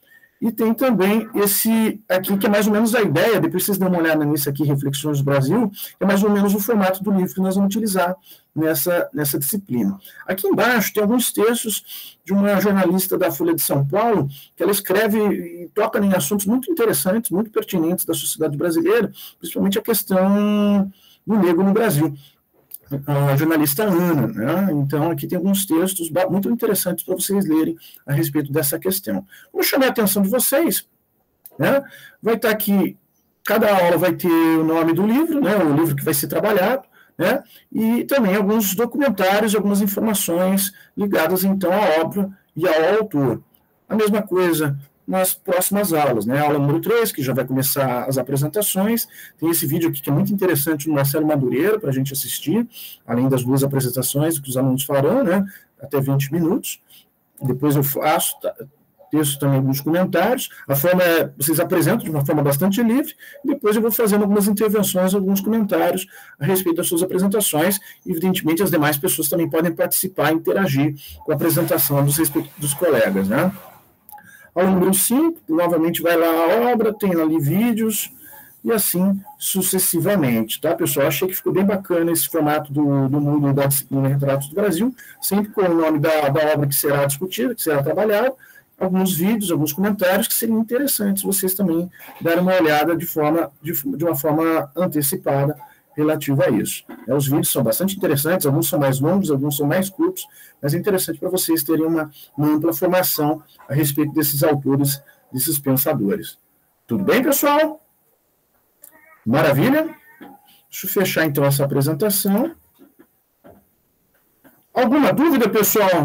E tem também esse aqui, que é mais ou menos a ideia, depois vocês dão uma olhada nisso aqui, Reflexões do Brasil, é mais ou menos o formato do livro que nós vamos utilizar nessa disciplina. Aqui embaixo tem alguns textos de uma jornalista da Folha de São Paulo, que ela escreve e toca em assuntos muito interessantes, muito pertinentes da sociedade brasileira, principalmente a questão do negro no Brasil. A jornalista Ana, né? Então, aqui tem alguns textos muito interessantes para vocês lerem a respeito dessa questão. Vou chamar a atenção de vocês, né? Vai estar aqui, cada aula vai ter o nome do livro, né? O livro que vai ser trabalhado, né? E também alguns documentários, algumas informações ligadas, então, à obra e ao autor. A mesma coisa nas próximas aulas, né? Aula número 3, que já vai começar as apresentações. Tem esse vídeo aqui que é muito interessante do Marcelo Madureira para a gente assistir, além das 2 apresentações que os alunos farão, né? Até 20 minutos. Depois eu faço texto também alguns comentários. A forma é, vocês apresentam de uma forma bastante livre, e depois eu vou fazendo algumas intervenções, alguns comentários a respeito das suas apresentações. Evidentemente, as demais pessoas também podem participar e interagir com a apresentação dos colegas, né? Aula número 5, novamente vai lá a obra, tem ali vídeos, e assim sucessivamente, tá, pessoal? Achei que ficou bem bacana esse formato do mundo da disciplina Retratos do Brasil, sempre com o nome da obra que será discutida, que será trabalhada, alguns vídeos, alguns comentários que seriam interessantes vocês também darem uma olhada de uma forma antecipada relativa a isso. Os vídeos são bastante interessantes, alguns são mais longos, alguns são mais curtos, mas é interessante para vocês terem uma ampla formação a respeito desses autores, desses pensadores. Tudo bem, pessoal? Maravilha? Deixa eu fechar, então, essa apresentação. Alguma dúvida, pessoal?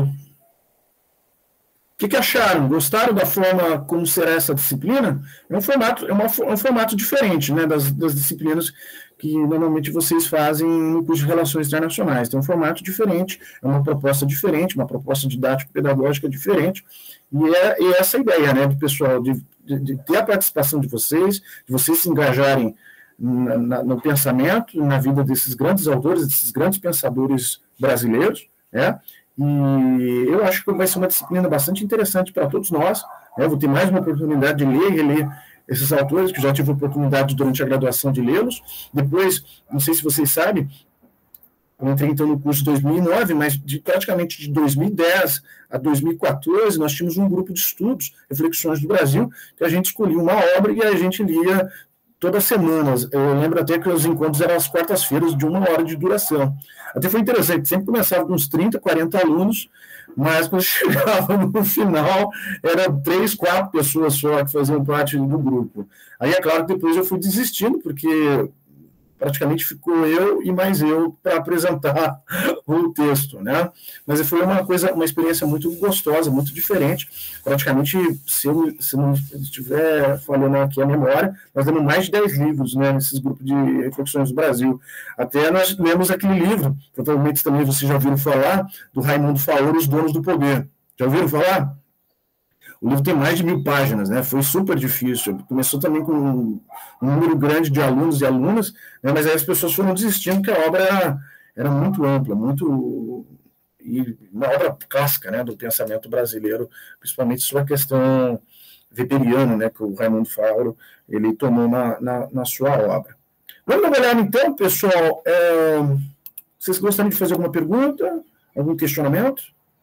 O que acharam? Gostaram da forma como será essa disciplina? É um formato diferente, né, das disciplinas que normalmente vocês fazem no curso de Relações Internacionais. Tem um formato diferente, é uma proposta diferente, uma proposta didático-pedagógica diferente, e é essa a ideia, né, do pessoal, de ter a participação de vocês se engajarem no pensamento, na vida desses grandes autores, desses grandes pensadores brasileiros, né? E eu acho que vai ser uma disciplina bastante interessante para todos nós, né? Eu vou ter mais uma oportunidade de ler e reler esses autores, que já tive a oportunidade durante a graduação de lê-los. Depois, não sei se vocês sabem, eu entrei então no curso de 2009, mas praticamente de 2010 a 2014, nós tínhamos um grupo de estudos, Reflexões do Brasil, que a gente escolhia uma obra e a gente lia todas as semanas. Eu lembro até que os encontros eram às quartas-feiras, de 1 hora de duração. Até foi interessante, sempre começava com uns 30, 40 alunos, mas quando chegava no final, eram 3, 4 pessoas só que faziam parte do grupo. Aí, é claro que depois eu fui desistindo, porque praticamente ficou eu e mais eu para apresentar o texto, né? Mas foi uma experiência muito gostosa, muito diferente. Praticamente, se não estiver falando aqui a memória, nós temos mais de 10 livros, né, nesses grupos de Reflexões do Brasil. Até nós lemos aquele livro, provavelmente também vocês já ouviram falar, do Raimundo Faoro, Os Donos do Poder. Já ouviram falar? O livro tem mais de 1000 páginas, né? Foi super difícil. Começou também com um número grande de alunos e alunas, né? Mas aí as pessoas foram desistindo, que a obra era muito ampla, e uma obra clássica, né, do pensamento brasileiro, principalmente sobre a questão weberiana, né, que o Raimundo Faoro ele tomou na sua obra. Vamos dar uma olhada, então, pessoal. Vocês gostariam de fazer alguma pergunta? Algum questionamento?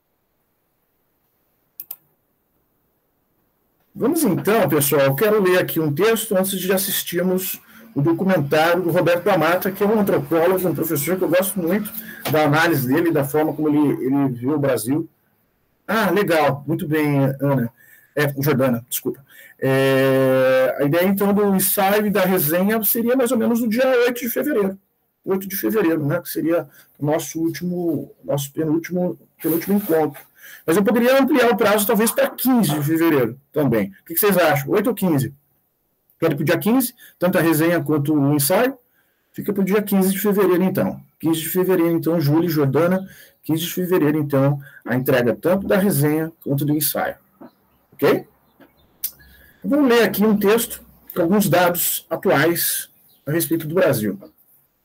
Vamos então, pessoal, eu quero ler aqui um texto antes de assistirmos o documentário do Roberto da Mata, que é um antropólogo, um professor que eu gosto muito da análise dele, da forma como ele viu o Brasil. Ah, legal, muito bem, Ana. Jordana, desculpa. A ideia, então, do ensaio e da resenha seria mais ou menos no dia 8 de fevereiro. 8 de fevereiro, né, que seria o nosso penúltimo encontro. Mas eu poderia ampliar o prazo, talvez, para 15 de fevereiro também. O que vocês acham? 8 ou 15? Quero para o dia 15, tanto a resenha quanto o ensaio. Fica para o dia 15 de fevereiro, então. 15 de fevereiro, então, Júlia e Jordana. 15 de fevereiro, então, a entrega tanto da resenha quanto do ensaio. Ok? Vamos ler aqui um texto com alguns dados atuais a respeito do Brasil.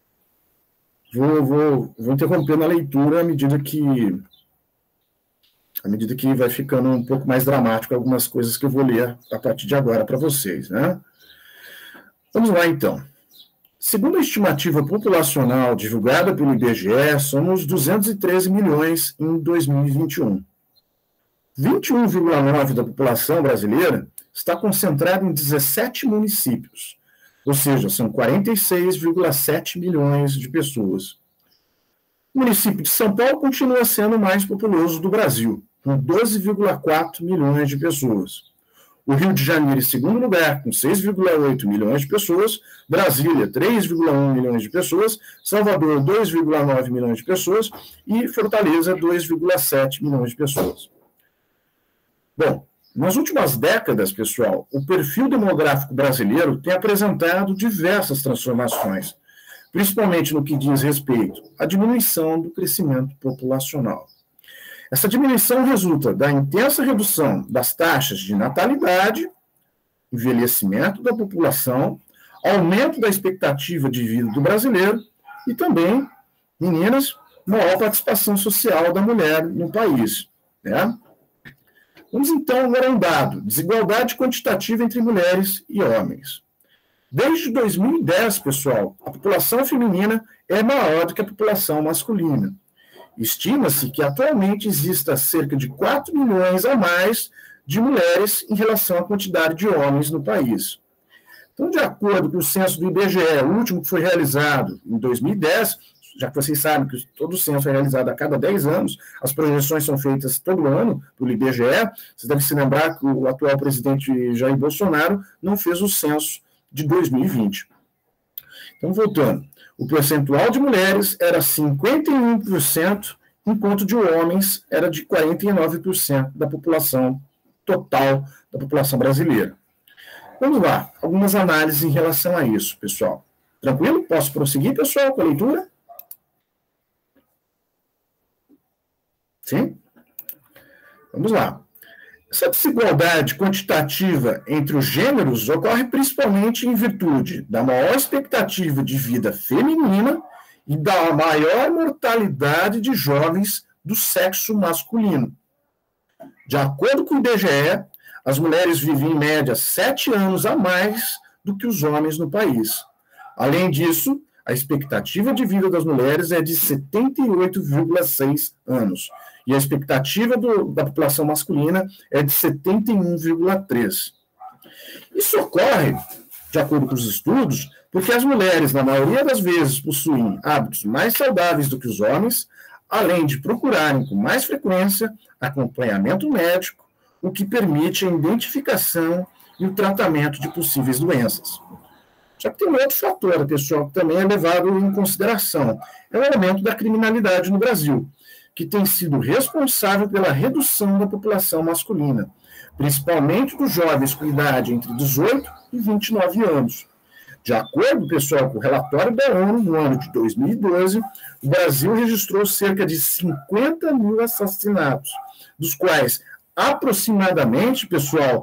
Vou interrompendo a leitura à medida que à medida que vai ficando um pouco mais dramático algumas coisas que eu vou ler a partir de agora para vocês, né? Vamos lá, então. Segundo a estimativa populacional divulgada pelo IBGE, somos 213 milhões em 2021. 21,9% da população brasileira está concentrada em 17 municípios, ou seja, são 46,7 milhões de pessoas. O município de São Paulo continua sendo o mais populoso do Brasil, com 12,4 milhões de pessoas. O Rio de Janeiro, em segundo lugar, com 6,8 milhões de pessoas. Brasília, 3,1 milhões de pessoas. Salvador, 2,9 milhões de pessoas. E Fortaleza, 2,7 milhões de pessoas. Bom, nas últimas décadas, pessoal, o perfil demográfico brasileiro tem apresentado diversas transformações, principalmente no que diz respeito à diminuição do crescimento populacional. Essa diminuição resulta da intensa redução das taxas de natalidade, envelhecimento da população, aumento da expectativa de vida do brasileiro e também, meninas, maior participação social da mulher no país, né? Vamos então agora a um dado: desigualdade quantitativa entre mulheres e homens. Desde 2010, pessoal, a população feminina é maior do que a população masculina. Estima-se que atualmente exista cerca de 4 milhões a mais de mulheres em relação à quantidade de homens no país. Então, de acordo com o censo do IBGE, o último que foi realizado em 2010, já que vocês sabem que todo o censo é realizado a cada 10 anos, as projeções são feitas todo ano pelo IBGE, vocês devem se lembrar que o atual presidente Jair Bolsonaro não fez o censo de 2020. Então, voltando, o percentual de mulheres era 51%, enquanto de homens era de 49% da população total da população brasileira. Vamos lá, algumas análises em relação a isso, pessoal. Tranquilo? Posso prosseguir, pessoal, com a leitura? Sim? Vamos lá. Essa desigualdade quantitativa entre os gêneros ocorre principalmente em virtude da maior expectativa de vida feminina e da maior mortalidade de jovens do sexo masculino. De acordo com o IBGE, as mulheres vivem em média 7 anos a mais do que os homens no país. Além disso, a expectativa de vida das mulheres é de 78,6 anos. E a expectativa da população masculina é de 71,3. Isso ocorre, de acordo com os estudos, porque as mulheres, na maioria das vezes, possuem hábitos mais saudáveis do que os homens, além de procurarem com mais frequência acompanhamento médico, o que permite a identificação e o tratamento de possíveis doenças. Só que tem um outro fator, pessoal, que também é levado em consideração. É o aumento da criminalidade no Brasil, que tem sido responsável pela redução da população masculina, principalmente dos jovens com idade entre 18 e 29 anos. De acordo, pessoal, com o relatório da ONU, no ano de 2012, o Brasil registrou cerca de 50 mil assassinatos, dos quais aproximadamente, pessoal,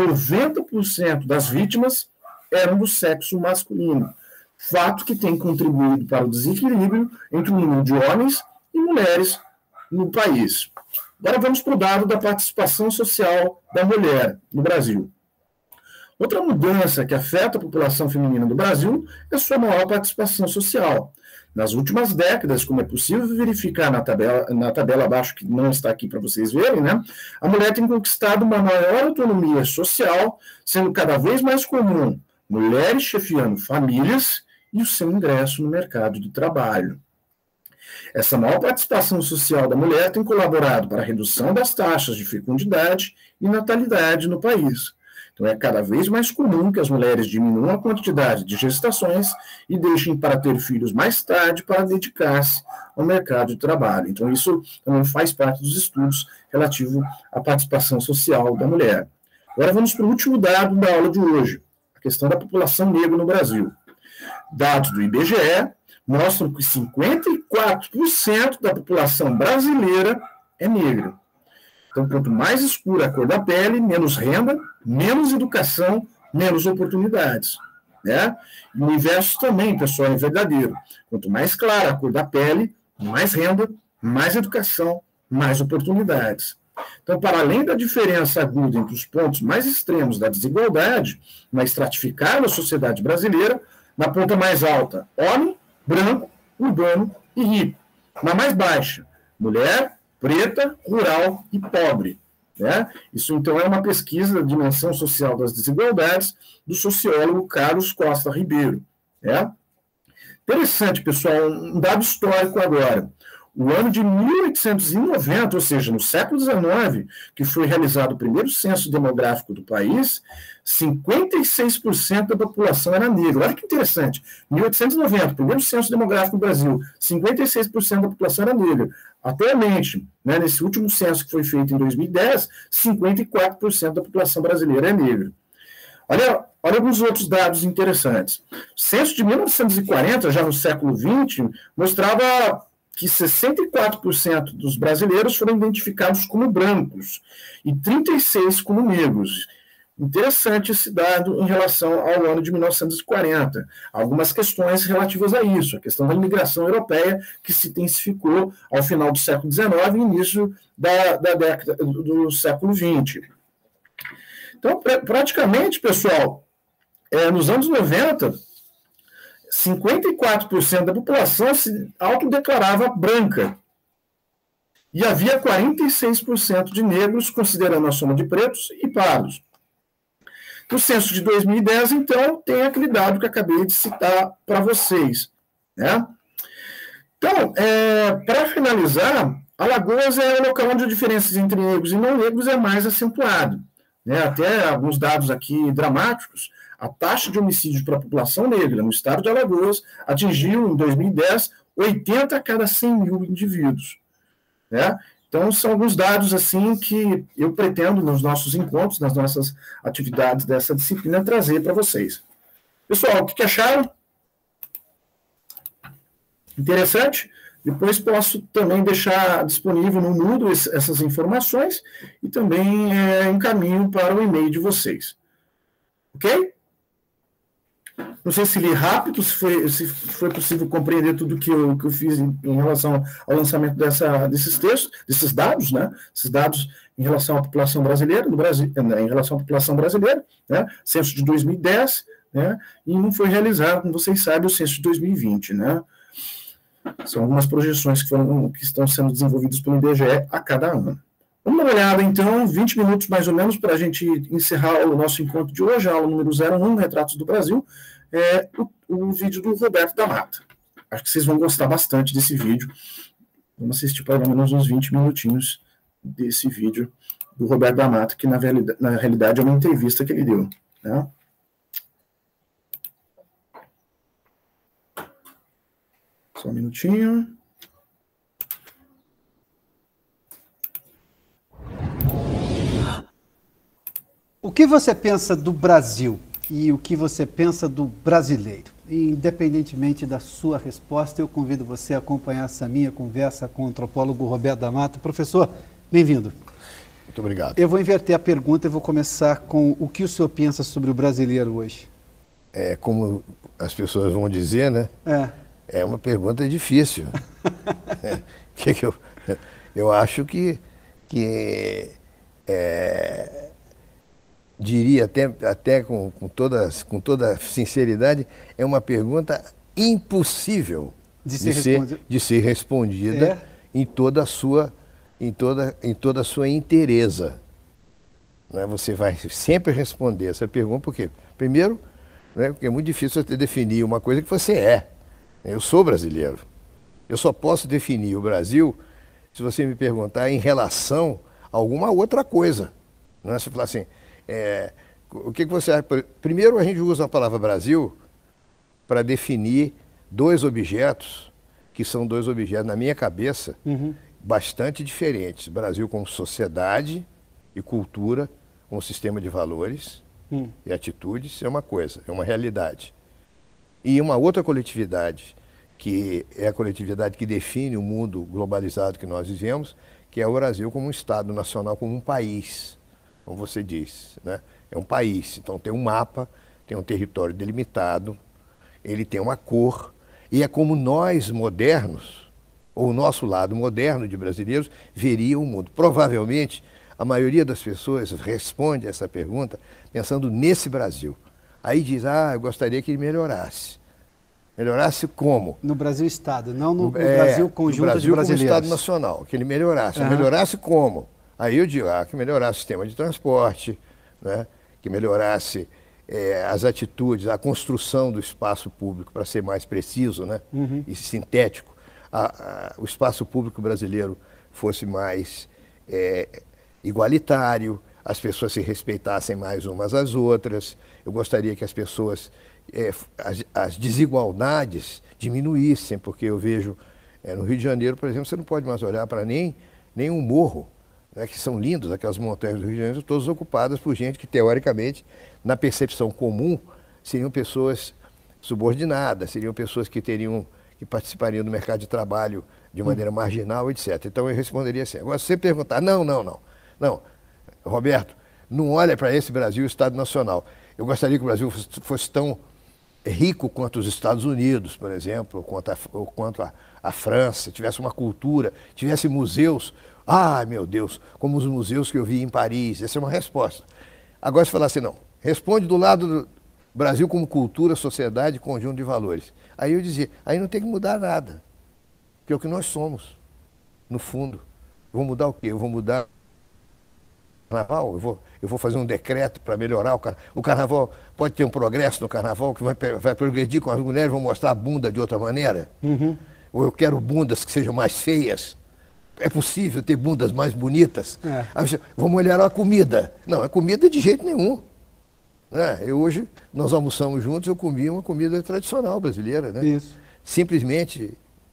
90% das vítimas eram do sexo masculino, fato que tem contribuído para o desequilíbrio entre o número de homens e mulheres no país. Agora vamos para o dado da participação social da mulher no Brasil. Outra mudança que afeta a população feminina do Brasil é a sua maior participação social. Nas últimas décadas, como é possível verificar na tabela abaixo, que não está aqui para vocês verem, né, a mulher tem conquistado uma maior autonomia social, sendo cada vez mais comum mulheres chefiando famílias e o seu ingresso no mercado de trabalho. Essa maior participação social da mulher tem colaborado para a redução das taxas de fecundidade e natalidade no país. Então, é cada vez mais comum que as mulheres diminuam a quantidade de gestações e deixem para ter filhos mais tarde para dedicar-se ao mercado de trabalho. Então, isso também faz parte dos estudos relativos à participação social da mulher. Agora, vamos para o último dado da aula de hoje, a questão da população negra no Brasil. Dados do IBGE mostram que 54% da população brasileira é negra. Então, quanto mais escura a cor da pele, menos renda, menos educação, menos oportunidades. Né? E o inverso também, pessoal, é verdadeiro. Quanto mais clara a cor da pele, mais renda, mais educação, mais oportunidades. Então, para além da diferença aguda entre os pontos mais extremos da desigualdade, na estratificada sociedade brasileira, na ponta mais alta, homem, branco, urbano e rico. Na mais baixa, mulher, preta, rural e pobre. Né? Isso, então, é uma pesquisa da dimensão social das desigualdades do sociólogo Carlos Costa Ribeiro. Né? Interessante, pessoal, um dado histórico agora. O ano de 1890, ou seja, no século XIX, que foi realizado o primeiro censo demográfico do país, 56% da população era negra. Olha que interessante. 1890, primeiro censo demográfico do Brasil, 56% da população era negra. Atualmente, né, nesse último censo que foi feito em 2010, 54% da população brasileira é negra. Olha alguns outros dados interessantes. O censo de 1940, já no século XX, mostrava que 64% dos brasileiros foram identificados como brancos e 36% como negros. Interessante esse dado em relação ao ano de 1940. Algumas questões relativas a isso. A questão da imigração europeia, que se intensificou ao final do século XIX e início da década do século XX. Então, praticamente, pessoal, nos anos 90, 54% da população se autodeclarava branca. E havia 46% de negros, considerando a soma de pretos e pardos. No censo de 2010, então, tem aquele dado que acabei de citar para vocês. Né? Então, para finalizar, Alagoas é o local onde a diferença entre negros e não negros é mais acentuada. Né? Até alguns dados aqui dramáticos. A taxa de homicídio para a população negra no estado de Alagoas atingiu, em 2010, 80 a cada 100 mil indivíduos. Né? Então, são alguns dados assim que eu pretendo, nos nossos encontros, nas nossas atividades dessa disciplina, trazer para vocês. Pessoal, o que acharam? Interessante? Depois posso também deixar disponível no Moodle essas informações e também encaminho para o e-mail de vocês. Ok? Não sei se li rápido, se foi possível compreender tudo que eu fiz em relação ao lançamento desses textos, desses dados, né? Esses dados em relação à população brasileira, em relação à população brasileira, né? Censo de 2010, né? E não foi realizado, como vocês sabem, o censo de 2020, né? São algumas projeções que estão sendo desenvolvidas pelo IBGE a cada ano. Vamos dar uma olhada, então, 20 minutos mais ou menos para a gente encerrar o nosso encontro de hoje, a aula número 01, Retratos do Brasil, o vídeo do Roberto da Mata. Acho que vocês vão gostar bastante desse vídeo. Vamos assistir pelo menos uns 20 minutinhos desse vídeo do Roberto da Mata, que na realidade é uma entrevista que ele deu. Né? Só um minutinho. O que você pensa do Brasil e o que você pensa do brasileiro? Independentemente da sua resposta, eu convido você a acompanhar essa minha conversa com o antropólogo Roberto da Mata. Professor, bem-vindo. Muito obrigado. Eu vou inverter a pergunta e vou começar com o que o senhor pensa sobre o brasileiro hoje. Como as pessoas vão dizer, né? É uma pergunta difícil. Eu acho que diria até com toda sinceridade, é uma pergunta impossível de ser respondida em toda a sua inteireza. Né? Você vai sempre responder essa pergunta, porque, primeiro, né, porque é muito difícil você definir uma coisa que você é. Eu sou brasileiro. Eu só posso definir o Brasil se você me perguntar em relação a alguma outra coisa. Não é? Você falar assim, o que você acha? Primeiro, a gente usa a palavra Brasil para definir dois objetos, que são dois objetos, na minha cabeça, bastante diferentes. Brasil como sociedade e cultura, como sistema de valores e atitudes, é uma coisa, é uma realidade. E uma outra coletividade, que é a coletividade que define o mundo globalizado que nós vivemos, que é o Brasil como um Estado nacional, como um país, como você disse, né? É um país, então tem um mapa, tem um território delimitado, ele tem uma cor, e é como nós, modernos, ou o nosso lado moderno de brasileiros, veria o mundo. Provavelmente, a maioria das pessoas responde essa pergunta pensando nesse Brasil. Aí diz, eu gostaria que ele melhorasse. Melhorasse como? No Brasil Estado, não no Brasil conjunto no Brasil de brasileiros. Como Estado Nacional, que ele melhorasse. Melhorasse como? Aí eu digo, que melhorasse o sistema de transporte, né? Que melhorasse as atitudes, a construção do espaço público, para ser mais preciso, né? E sintético. O espaço público brasileiro fosse mais igualitário, as pessoas se respeitassem mais umas às outras. Eu gostaria que as pessoas, as desigualdades diminuíssem, porque eu vejo, no Rio de Janeiro, por exemplo, você não pode mais olhar para nenhum morro, né, que são lindos, aquelas montanhas do Rio de Janeiro, todas ocupadas por gente que, teoricamente, na percepção comum, seriam pessoas subordinadas, seriam pessoas que participariam do mercado de trabalho de maneira marginal, etc. Então eu responderia assim. Agora, se você perguntar, não, Roberto, não olha para esse Brasil, Estado Nacional. Eu gostaria que o Brasil fosse tão rico quanto os Estados Unidos, por exemplo, ou quanto a França, tivesse uma cultura, tivesse museus. Meu Deus, como os museus que eu vi em Paris. Essa é uma resposta. Agora, se falar assim, não, responde do lado do Brasil como cultura, sociedade, conjunto de valores. Aí eu dizia, aí não tem que mudar nada, que é o que nós somos, no fundo. Vou mudar o quê? Eu vou mudar o carnaval? Eu vou fazer um decreto para melhorar o carnaval. O carnaval pode ter um progresso no carnaval que vai progredir com as mulheres, vão mostrar a bunda de outra maneira? Ou eu quero bundas que sejam mais feias? É possível ter bundas mais bonitas? Vamos melhorar a comida. Não, a comida de jeito nenhum. Hoje, nós almoçamos juntos, eu comi uma comida tradicional brasileira. Né? Isso. Simplesmente,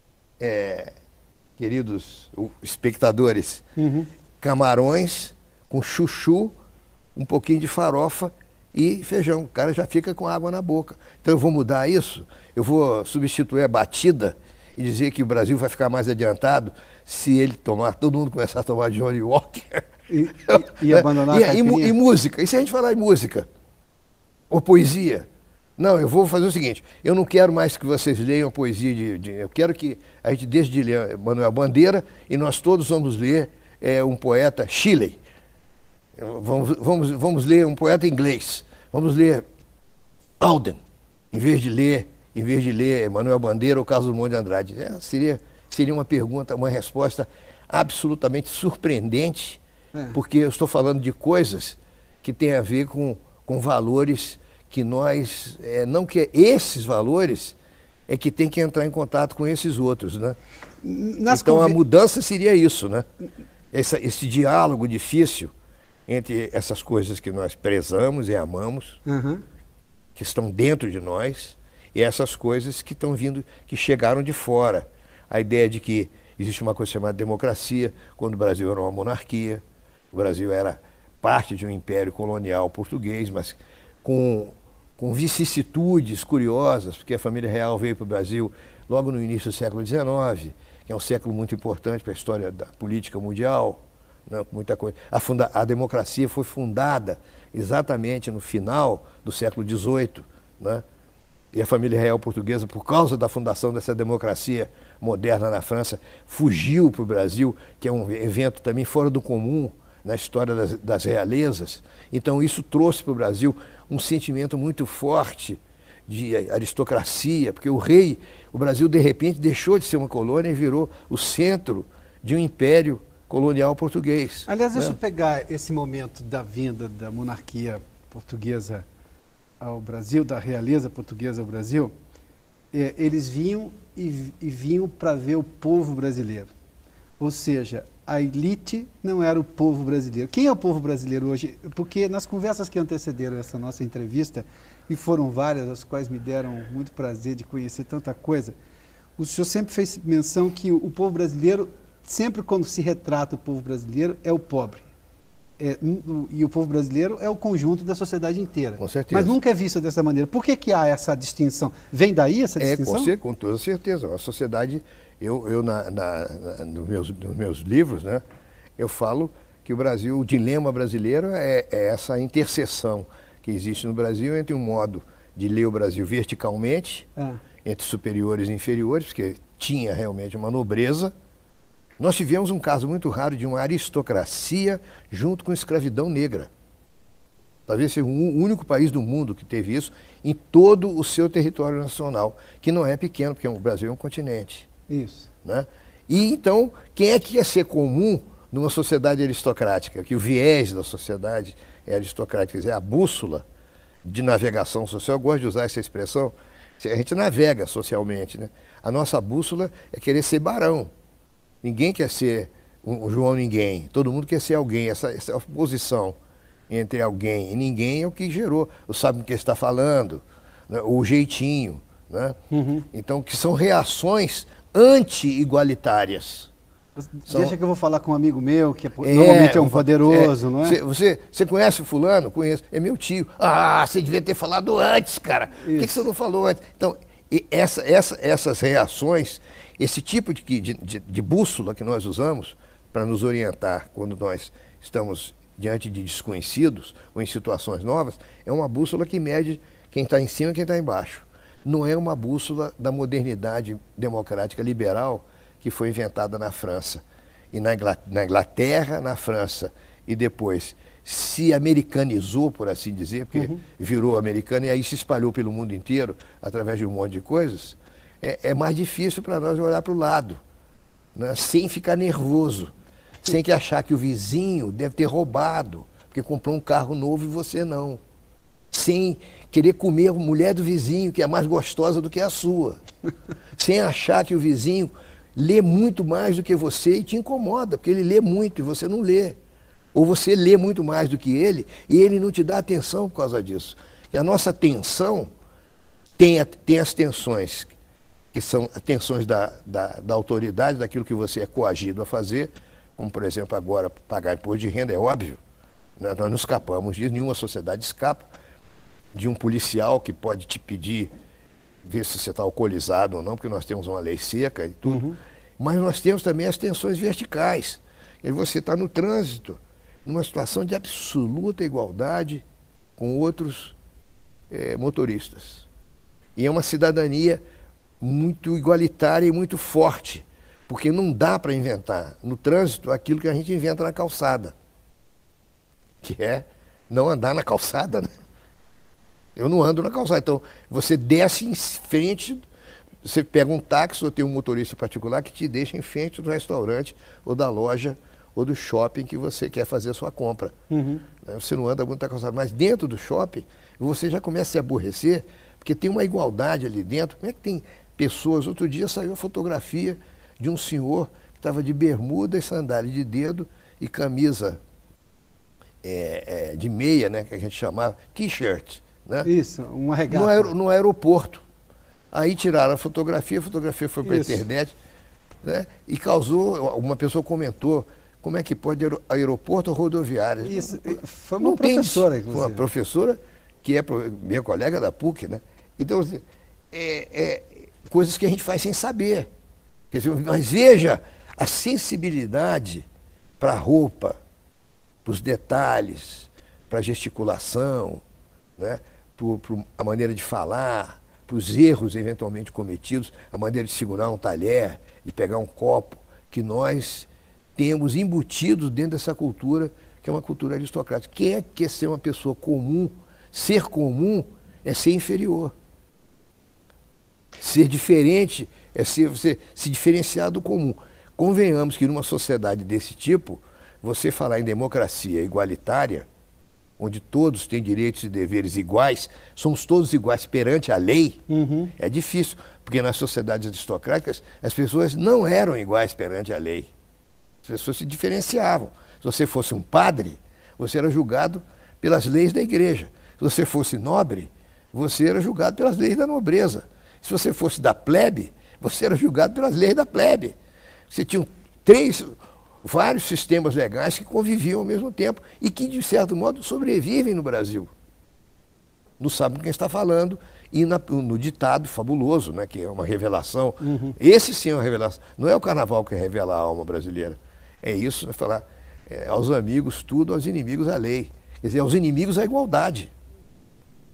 queridos espectadores, camarões com chuchu, um pouquinho de farofa e feijão. O cara já fica com água na boca. Então eu vou mudar isso, eu vou substituir a batida e dizer que o Brasil vai ficar mais adiantado se todo mundo começar a tomar Johnny Walker. E abandonar a e música. E se a gente falar em música? Ou poesia? Não, eu vou fazer o seguinte, eu não quero mais que vocês leiam poesia eu quero que a gente deixe de ler Manuel Bandeira e nós todos vamos ler um poeta Shelley. Vamos ler um poeta inglês. Vamos ler Auden, em vez de ler Manuel Bandeira ou Carlos Drummond de Andrade. Seria uma pergunta, uma resposta absolutamente surpreendente, porque eu estou falando de coisas que têm a ver com valores que nós, não que esses valores é que tem que entrar em contato com esses outros, né? Então a mudança seria isso, né? Esse diálogo difícil entre essas coisas que nós prezamos e amamos, que estão dentro de nós, e essas coisas que estão vindo, que chegaram de fora. A ideia de que existe uma coisa chamada democracia, quando o Brasil era uma monarquia, o Brasil era parte de um império colonial português, mas com vicissitudes curiosas, porque a família real veio para o Brasil logo no início do século XIX, que é um século muito importante para a história da política mundial, né, muita coisa. A democracia foi fundada exatamente no final do século XVIII, né? E a família real portuguesa, por causa da fundação dessa democracia moderna na França, fugiu para o Brasil, que é um evento também fora do comum na história das realezas. Então isso trouxe para o Brasil um sentimento muito forte de aristocracia, porque o Brasil de repente deixou de ser uma colônia e virou o centro de um império colonial português. Aliás, deixa eu pegar esse momento da vinda da monarquia portuguesa ao Brasil, da realeza portuguesa ao Brasil. Eles vinham e vinham para ver o povo brasileiro. Ou seja, a elite não era o povo brasileiro. Quem é o povo brasileiro hoje? Porque nas conversas que antecederam essa nossa entrevista, e foram várias, as quais me deram muito prazer de conhecer tanta coisa, o senhor sempre fez menção que o povo brasileiro, sempre quando se retrata o povo brasileiro, é o pobre. E o povo brasileiro é o conjunto da sociedade inteira. Com certeza. Mas nunca é visto dessa maneira. Por que há essa distinção? Vem daí essa distinção? Com toda certeza. A sociedade, nos meus livros, né, eu falo que o Brasil, o dilema brasileiro é essa interseção que existe no Brasil entre um modo de ler o Brasil verticalmente, entre superiores e inferiores, porque tinha realmente uma nobreza. Nós tivemos um caso muito raro de uma aristocracia junto com escravidão negra. Talvez seja o único país do mundo que teve isso em todo o seu território nacional, que não é pequeno, porque o Brasil é um continente. Isso. Né? E então, quem é que ia ser comum numa sociedade aristocrática? Que o viés da sociedade é aristocrática, quer dizer, a bússola de navegação social, eu gosto de usar essa expressão, a gente navega socialmente, né? A nossa bússola é querer ser barão. Ninguém quer ser um João Ninguém, todo mundo quer ser alguém. Essa oposição entre alguém e ninguém é o que gerou, sabe o que está falando, né? O jeitinho, né? Então, que são reações anti-igualitárias. Deixa que eu vou falar com um amigo meu, que normalmente é um poderoso, não é? Você conhece o fulano? Conheço. É meu tio. Ah, você devia ter falado antes, cara. Por que você não falou antes? Então, essas reações, esse tipo de bússola que nós usamos para nos orientar quando nós estamos diante de desconhecidos ou em situações novas, é uma bússola que mede quem está em cima e quem está embaixo. Não é uma bússola da modernidade democrática liberal que foi inventada na França. E na Inglaterra, na França, e depois se americanizou, por assim dizer, porque virou americano e aí se espalhou pelo mundo inteiro através de um monte de coisas, é mais difícil para nós olhar para o lado, né? Sem ficar nervoso, sem que achar que o vizinho deve ter roubado, porque comprou um carro novo e você não. Sem querer comer a mulher do vizinho, que é mais gostosa do que a sua. Sem achar que o vizinho lê muito mais do que você e te incomoda, porque ele lê muito e você não lê. Ou você lê muito mais do que ele e ele não te dá atenção por causa disso. E a nossa atenção tem as tensões, que são tensões da autoridade, daquilo que você é coagido a fazer, como, por exemplo, agora pagar imposto de renda, é óbvio. Nós não escapamos disso, nenhuma sociedade escapa de um policial que pode te pedir, ver se você está alcoolizado ou não, porque nós temos uma lei seca e tudo. Mas nós temos também as tensões verticais. E você está no trânsito, numa situação de absoluta igualdade com outros motoristas. E é uma cidadania muito igualitária e muito forte, porque não dá para inventar no trânsito aquilo que a gente inventa na calçada, que é não andar na calçada, né? Eu não ando na calçada. Então, você desce em frente, você pega um táxi ou tem um motorista particular que te deixa em frente do restaurante ou da loja ou do shopping que você quer fazer a sua compra. Você não anda muito na calçada, mas dentro do shopping você já começa a se aborrecer, porque tem uma igualdade ali dentro. Como é que tem pessoas? Outro dia saiu a fotografia de um senhor que estava de bermuda e sandália de dedo e camisa de meia, né, que a gente chamava, t-shirt. Né? Isso, uma regata. No aeroporto. Aí tiraram a fotografia foi para a internet, né? E causou, uma pessoa comentou, como é que pode aeroporto ou rodoviária? Isso, foi uma professora, inclusive. Foi uma professora que é minha colega da PUC, né? Então, coisas que a gente faz sem saber. Quer dizer, mas veja a sensibilidade para a roupa, para os detalhes, para a gesticulação, né? Para a maneira de falar, para os erros eventualmente cometidos, a maneira de segurar um talher, de pegar um copo, que nós temos embutidos dentro dessa cultura, que é uma cultura aristocrática. Quem é que quer ser uma pessoa comum? Ser comum é ser inferior. Ser diferente é você se diferenciar do comum. Convenhamos que numa sociedade desse tipo, você falar em democracia igualitária, onde todos têm direitos e deveres iguais, somos todos iguais perante a lei, é difícil, porque nas sociedades aristocráticas as pessoas não eram iguais perante a lei. As pessoas se diferenciavam. Se você fosse um padre, você era julgado pelas leis da igreja. Se você fosse nobre, você era julgado pelas leis da nobreza. Se você fosse da plebe, você era julgado pelas leis da plebe. Você tinha vários sistemas legais que conviviam ao mesmo tempo e que, de certo modo, sobrevivem no Brasil. Não sabe com quem está falando e no ditado fabuloso, né, que é uma revelação. Esse sim é uma revelação. Não é o carnaval que revela a alma brasileira. É isso, falar aos amigos tudo, aos inimigos a lei. Quer dizer, aos inimigos a igualdade.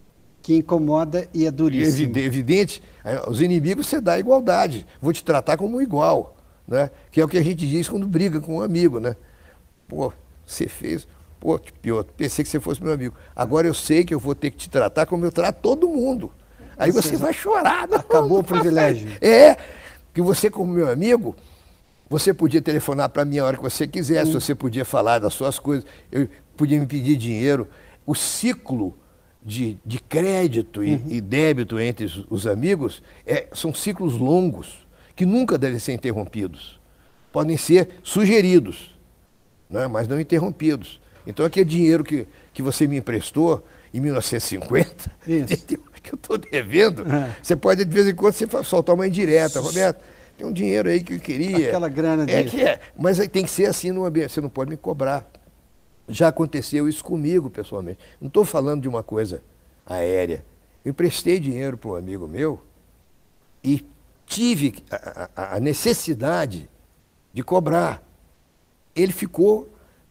que incomoda e é duríssimo. Evidente, os inimigos você dá igualdade, vou te tratar como igual, né? Que é o que a gente diz quando briga com um amigo, né? Pô, você fez, pô, pior, pensei que você fosse meu amigo, agora eu sei que eu vou ter que te tratar como eu trato todo mundo. Aí você vai chorar. Acabou o privilégio. Que você como meu amigo, você podia telefonar para mim a hora que você quisesse, você podia falar das suas coisas, eu podia me pedir dinheiro. O ciclo de crédito e débito entre os amigos são ciclos longos, que nunca devem ser interrompidos. Podem ser sugeridos, né, mas não interrompidos. Então aquele dinheiro que você me emprestou em 1950, que eu estou devendo, você pode de vez em quando você soltar uma indireta. Roberto, tem um dinheiro aí que eu queria. Aquela grana Mas aí tem que ser assim no ambiente, você não pode me cobrar. Já aconteceu isso comigo, pessoalmente. Não estou falando de uma coisa aérea. Eu emprestei dinheiro para um amigo meu e tive a necessidade de cobrar. Ele ficou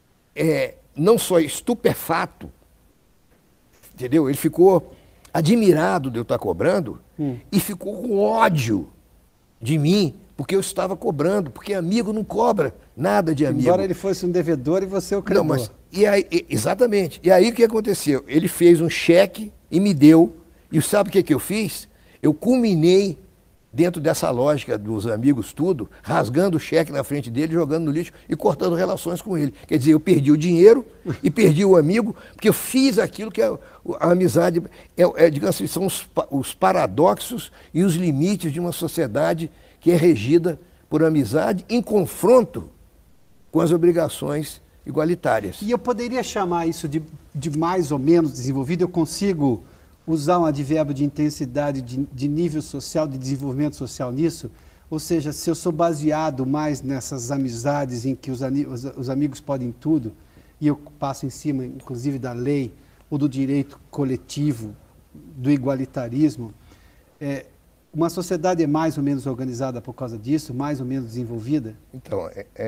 não só estupefato, entendeu? Ele ficou admirado de eu estar cobrando e ficou com ódio de mim, porque eu estava cobrando, porque amigo não cobra nada de amigo. Embora ele fosse um devedor e você o credor. Não, mas, exatamente. E aí o que aconteceu? Ele fez um cheque e me deu, e sabe o que eu fiz? Eu culminei dentro dessa lógica dos amigos tudo, rasgando o cheque na frente dele, jogando no lixo e cortando relações com ele. Quer dizer, eu perdi o dinheiro e perdi o amigo, porque eu fiz aquilo que a amizade, digamos assim, são os paradoxos e os limites de uma sociedade que é regida por amizade em confronto com as obrigações igualitárias. E eu poderia chamar isso de mais ou menos desenvolvido? Eu consigo usar um advérbio de intensidade, de nível social, de desenvolvimento social nisso? Ou seja, se eu sou baseado mais nessas amizades em que os amigos podem tudo, e eu passo em cima, inclusive, da lei ou do direito coletivo, do igualitarismo, uma sociedade é mais ou menos organizada por causa disso, mais ou menos desenvolvida? Então,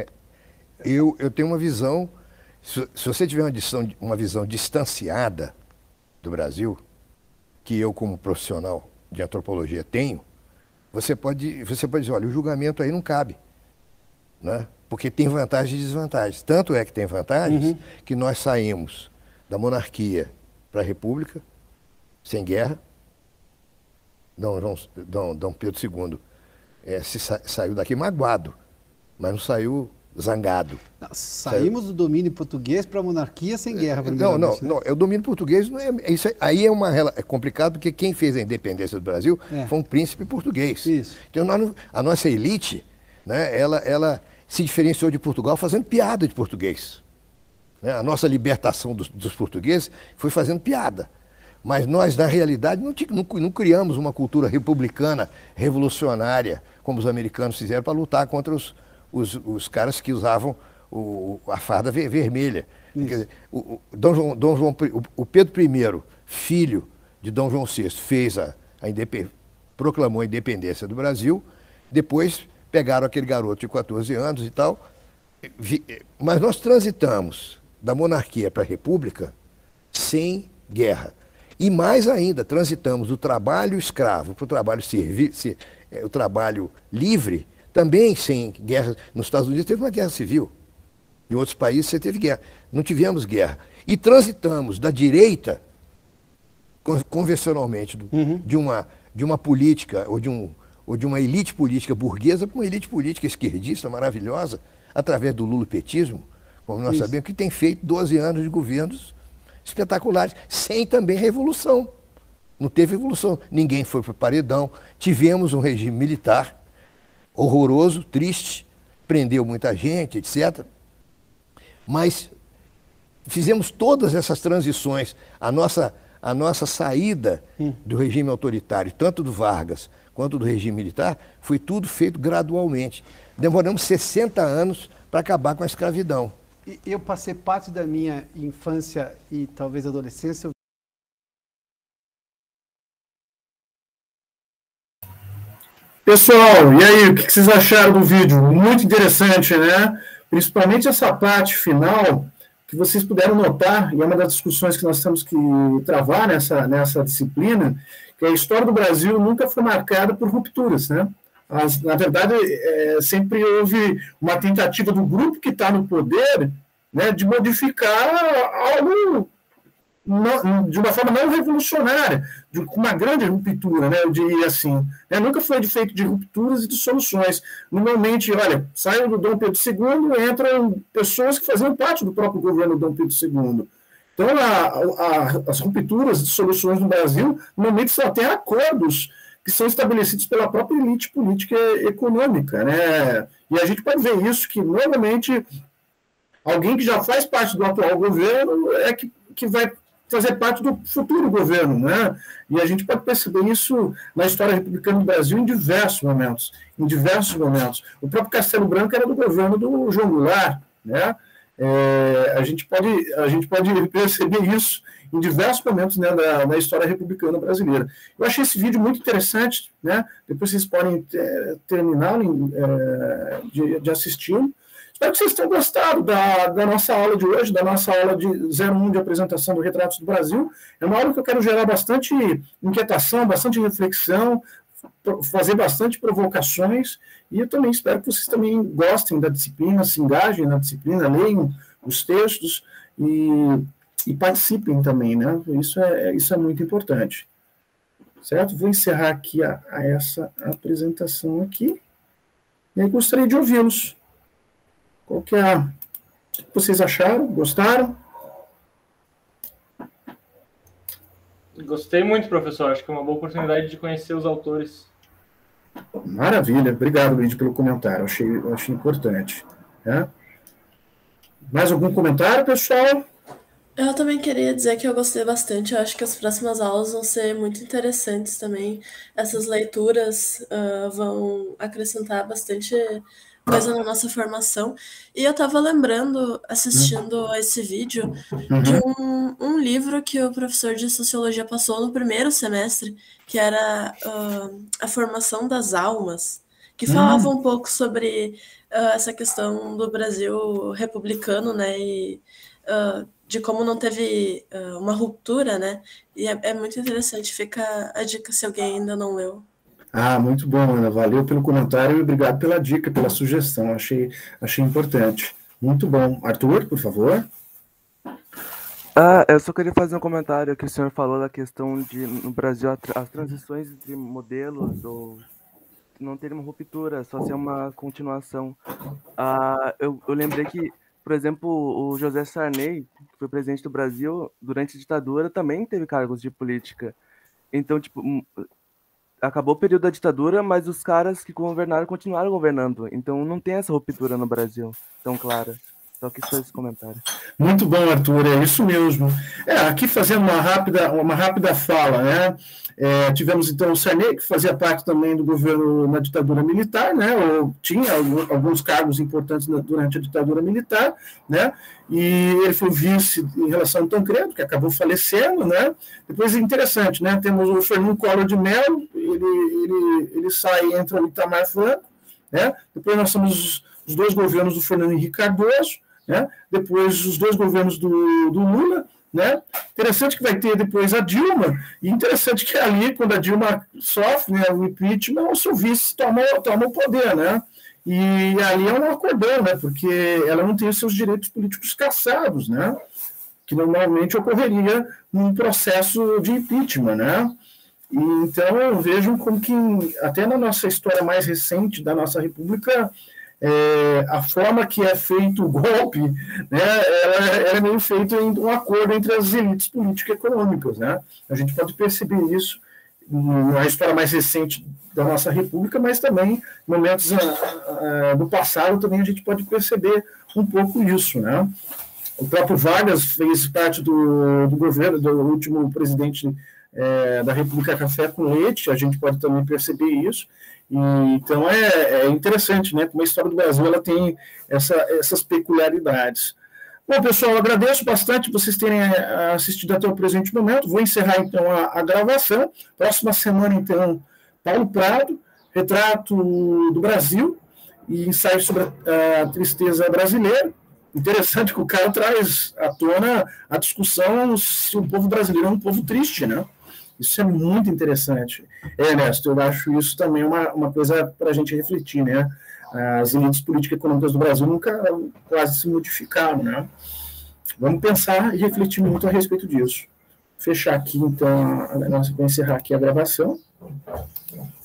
eu tenho uma visão, se você tiver uma visão distanciada do Brasil, que eu como profissional de antropologia tenho, você pode dizer, olha, o julgamento aí não cabe, né? Porque tem vantagens e desvantagens. Tanto é que tem vantagens que nós saímos da monarquia para a república, sem guerra. Dom Pedro II saiu daqui magoado, mas não saiu zangado. Não, saímos do domínio português para a monarquia sem guerra. Não, o domínio português não isso aí é complicado, porque quem fez a independência do Brasil foi um príncipe português. Isso. Então a nossa elite, né, ela se diferenciou de Portugal fazendo piada de português. Né? A nossa libertação dos portugueses foi fazendo piada. Mas nós, na realidade, não criamos uma cultura republicana, revolucionária, como os americanos fizeram para lutar contra os caras que usavam a farda vermelha. Quer dizer, o Pedro I, filho de Dom João VI, proclamou a independência do Brasil, depois pegaram aquele garoto de 14 anos e tal, mas nós transitamos da monarquia para a república sem guerra. E mais ainda, transitamos do trabalho escravo para o trabalho o trabalho livre, também sem guerra. Nos Estados Unidos teve uma guerra civil. Em outros países você teve guerra. Não tivemos guerra. E transitamos da direita, convencionalmente, de uma política ou de uma elite política burguesa para uma elite política esquerdista maravilhosa, através do lulopetismo, como nós sabemos, que tem feito 12 anos de governos espetaculares, sem também revolução. Não teve revolução. Ninguém foi para o paredão. Tivemos um regime militar horroroso, triste, prendeu muita gente, etc. Mas fizemos todas essas transições. A nossa saída do regime autoritário, tanto do Vargas quanto do regime militar, foi tudo feito gradualmente. Demoramos 60 anos para acabar com a escravidão. Eu passei parte da minha infância e talvez adolescência. Pessoal, e aí, o que vocês acharam do vídeo? Muito interessante, né? Principalmente essa parte final, que vocês puderam notar, e é uma das discussões que nós temos que travar nessa disciplina, que a história do Brasil nunca foi marcada por rupturas, né? Na verdade, sempre houve uma tentativa do grupo que está no poder, né, de modificar algo de uma forma não revolucionária, com uma grande ruptura, né, eu diria assim. Nunca foi feito de rupturas e de soluções. Normalmente, olha, saiu do Dom Pedro II, entram pessoas que faziam parte do próprio governo do Dom Pedro II. Então, as rupturas de soluções no Brasil, normalmente só tem acordos que são estabelecidos pela própria elite política e econômica, né? E a gente pode ver isso, que normalmente alguém que já faz parte do atual governo é que vai fazer parte do futuro governo, né? E a gente pode perceber isso na história republicana do Brasil em diversos momentos. O próprio Castelo Branco era do governo do João Goulart, né? A gente pode perceber isso em diversos momentos, né, da história republicana brasileira. Eu achei esse vídeo muito interessante, né? Depois vocês podem terminar de assistir. Espero que vocês tenham gostado da nossa aula de hoje, da nossa aula de 01 de apresentação do Retratos do Brasil. É uma aula que eu quero gerar bastante inquietação, bastante reflexão, fazer bastante provocações, e eu também espero que vocês também gostem da disciplina, se engajem na disciplina, leiam os textos e participem também, né? Isso é muito importante. Certo? Vou encerrar aqui essa apresentação aqui, e aí gostaria de ouvi-los. O que vocês acharam? Gostaram? Gostei muito, professor. Acho que é uma boa oportunidade de conhecer os autores. Maravilha. Obrigado, Luiz, pelo comentário. Eu achei importante. Né? Mais algum comentário, pessoal? Eu também queria dizer que eu gostei bastante. Eu acho que as próximas aulas vão ser muito interessantes também. Essas leituras vão acrescentar bastante coisa na nossa formação. E eu estava lembrando, assistindo a esse vídeo, de um livro que o professor de Sociologia passou no primeiro semestre, que era A Formação das Almas, que falava um pouco sobre essa questão do Brasil republicano, né, e de como não teve uma ruptura, né, e é muito interessante. Fica a dica se alguém ainda não leu. Muito bom, Ana. Valeu pelo comentário e obrigado pela dica, pela sugestão. Achei importante. Muito bom. Arthur, por favor. Eu só queria fazer um comentário que o senhor falou da questão de, no Brasil, as transições entre modelos ou não ter uma ruptura, só ser uma continuação. Eu lembrei que, por exemplo, o José Sarney, que foi presidente do Brasil, durante a ditadura, também teve cargos de política. Então, tipo, acabou o período da ditadura, mas os caras que governaram continuaram governando. Então não tem essa ruptura no Brasil tão clara. Só que foi esse comentário. Muito bom, Arthur, é isso mesmo. Aqui fazendo uma rápida fala, né? Tivemos então o Sarney, que fazia parte também do governo na ditadura militar, né? Ou tinha alguns cargos importantes durante a ditadura militar, né? E ele foi vice em relação ao Tancredo, que acabou falecendo, né? Depois é interessante, né? Temos o Fernando Collor de Mello, ele sai e entra o Itamar Franco, né? Depois nós temos os dois governos do Fernando Henrique Cardoso, né? Depois os dois governos do Lula, né? Interessante que vai ter depois a Dilma, e interessante que ali, quando a Dilma sofre, né, o impeachment, o seu vice toma o poder, né? E ali é um acordão, né? Porque ela não tem os seus direitos políticos cassados, né? Que normalmente ocorreria num processo de impeachment, né? E, então, vejam como que, até na nossa história mais recente da nossa República, a forma que é feito o golpe, né, ela é meio feita em um acordo entre as elites político-econômicas, né? A gente pode perceber isso na história mais recente da nossa República, mas também em momentos do passado também a gente pode perceber um pouco isso, né? O próprio Vargas fez parte do governo, do último presidente da República Café com Leite, a gente pode também perceber isso. E, então é interessante, né? Como a história do Brasil ela tem essas peculiaridades. Bom, pessoal, eu agradeço bastante vocês terem assistido até o presente momento. Vou encerrar, então, a gravação. Próxima semana, então, Paulo Prado, Retrato do Brasil e ensaio sobre a tristeza brasileira. interessante que o cara traz à tona a discussão se o povo brasileiro é um povo triste, né? Isso é muito interessante. Ernesto, eu acho isso também uma coisa para a gente refletir, né? As elites políticas e econômicas do Brasil nunca quase se modificaram, né? Vamos pensar e refletir muito a respeito disso. Fechar aqui, então, vou encerrar aqui a gravação.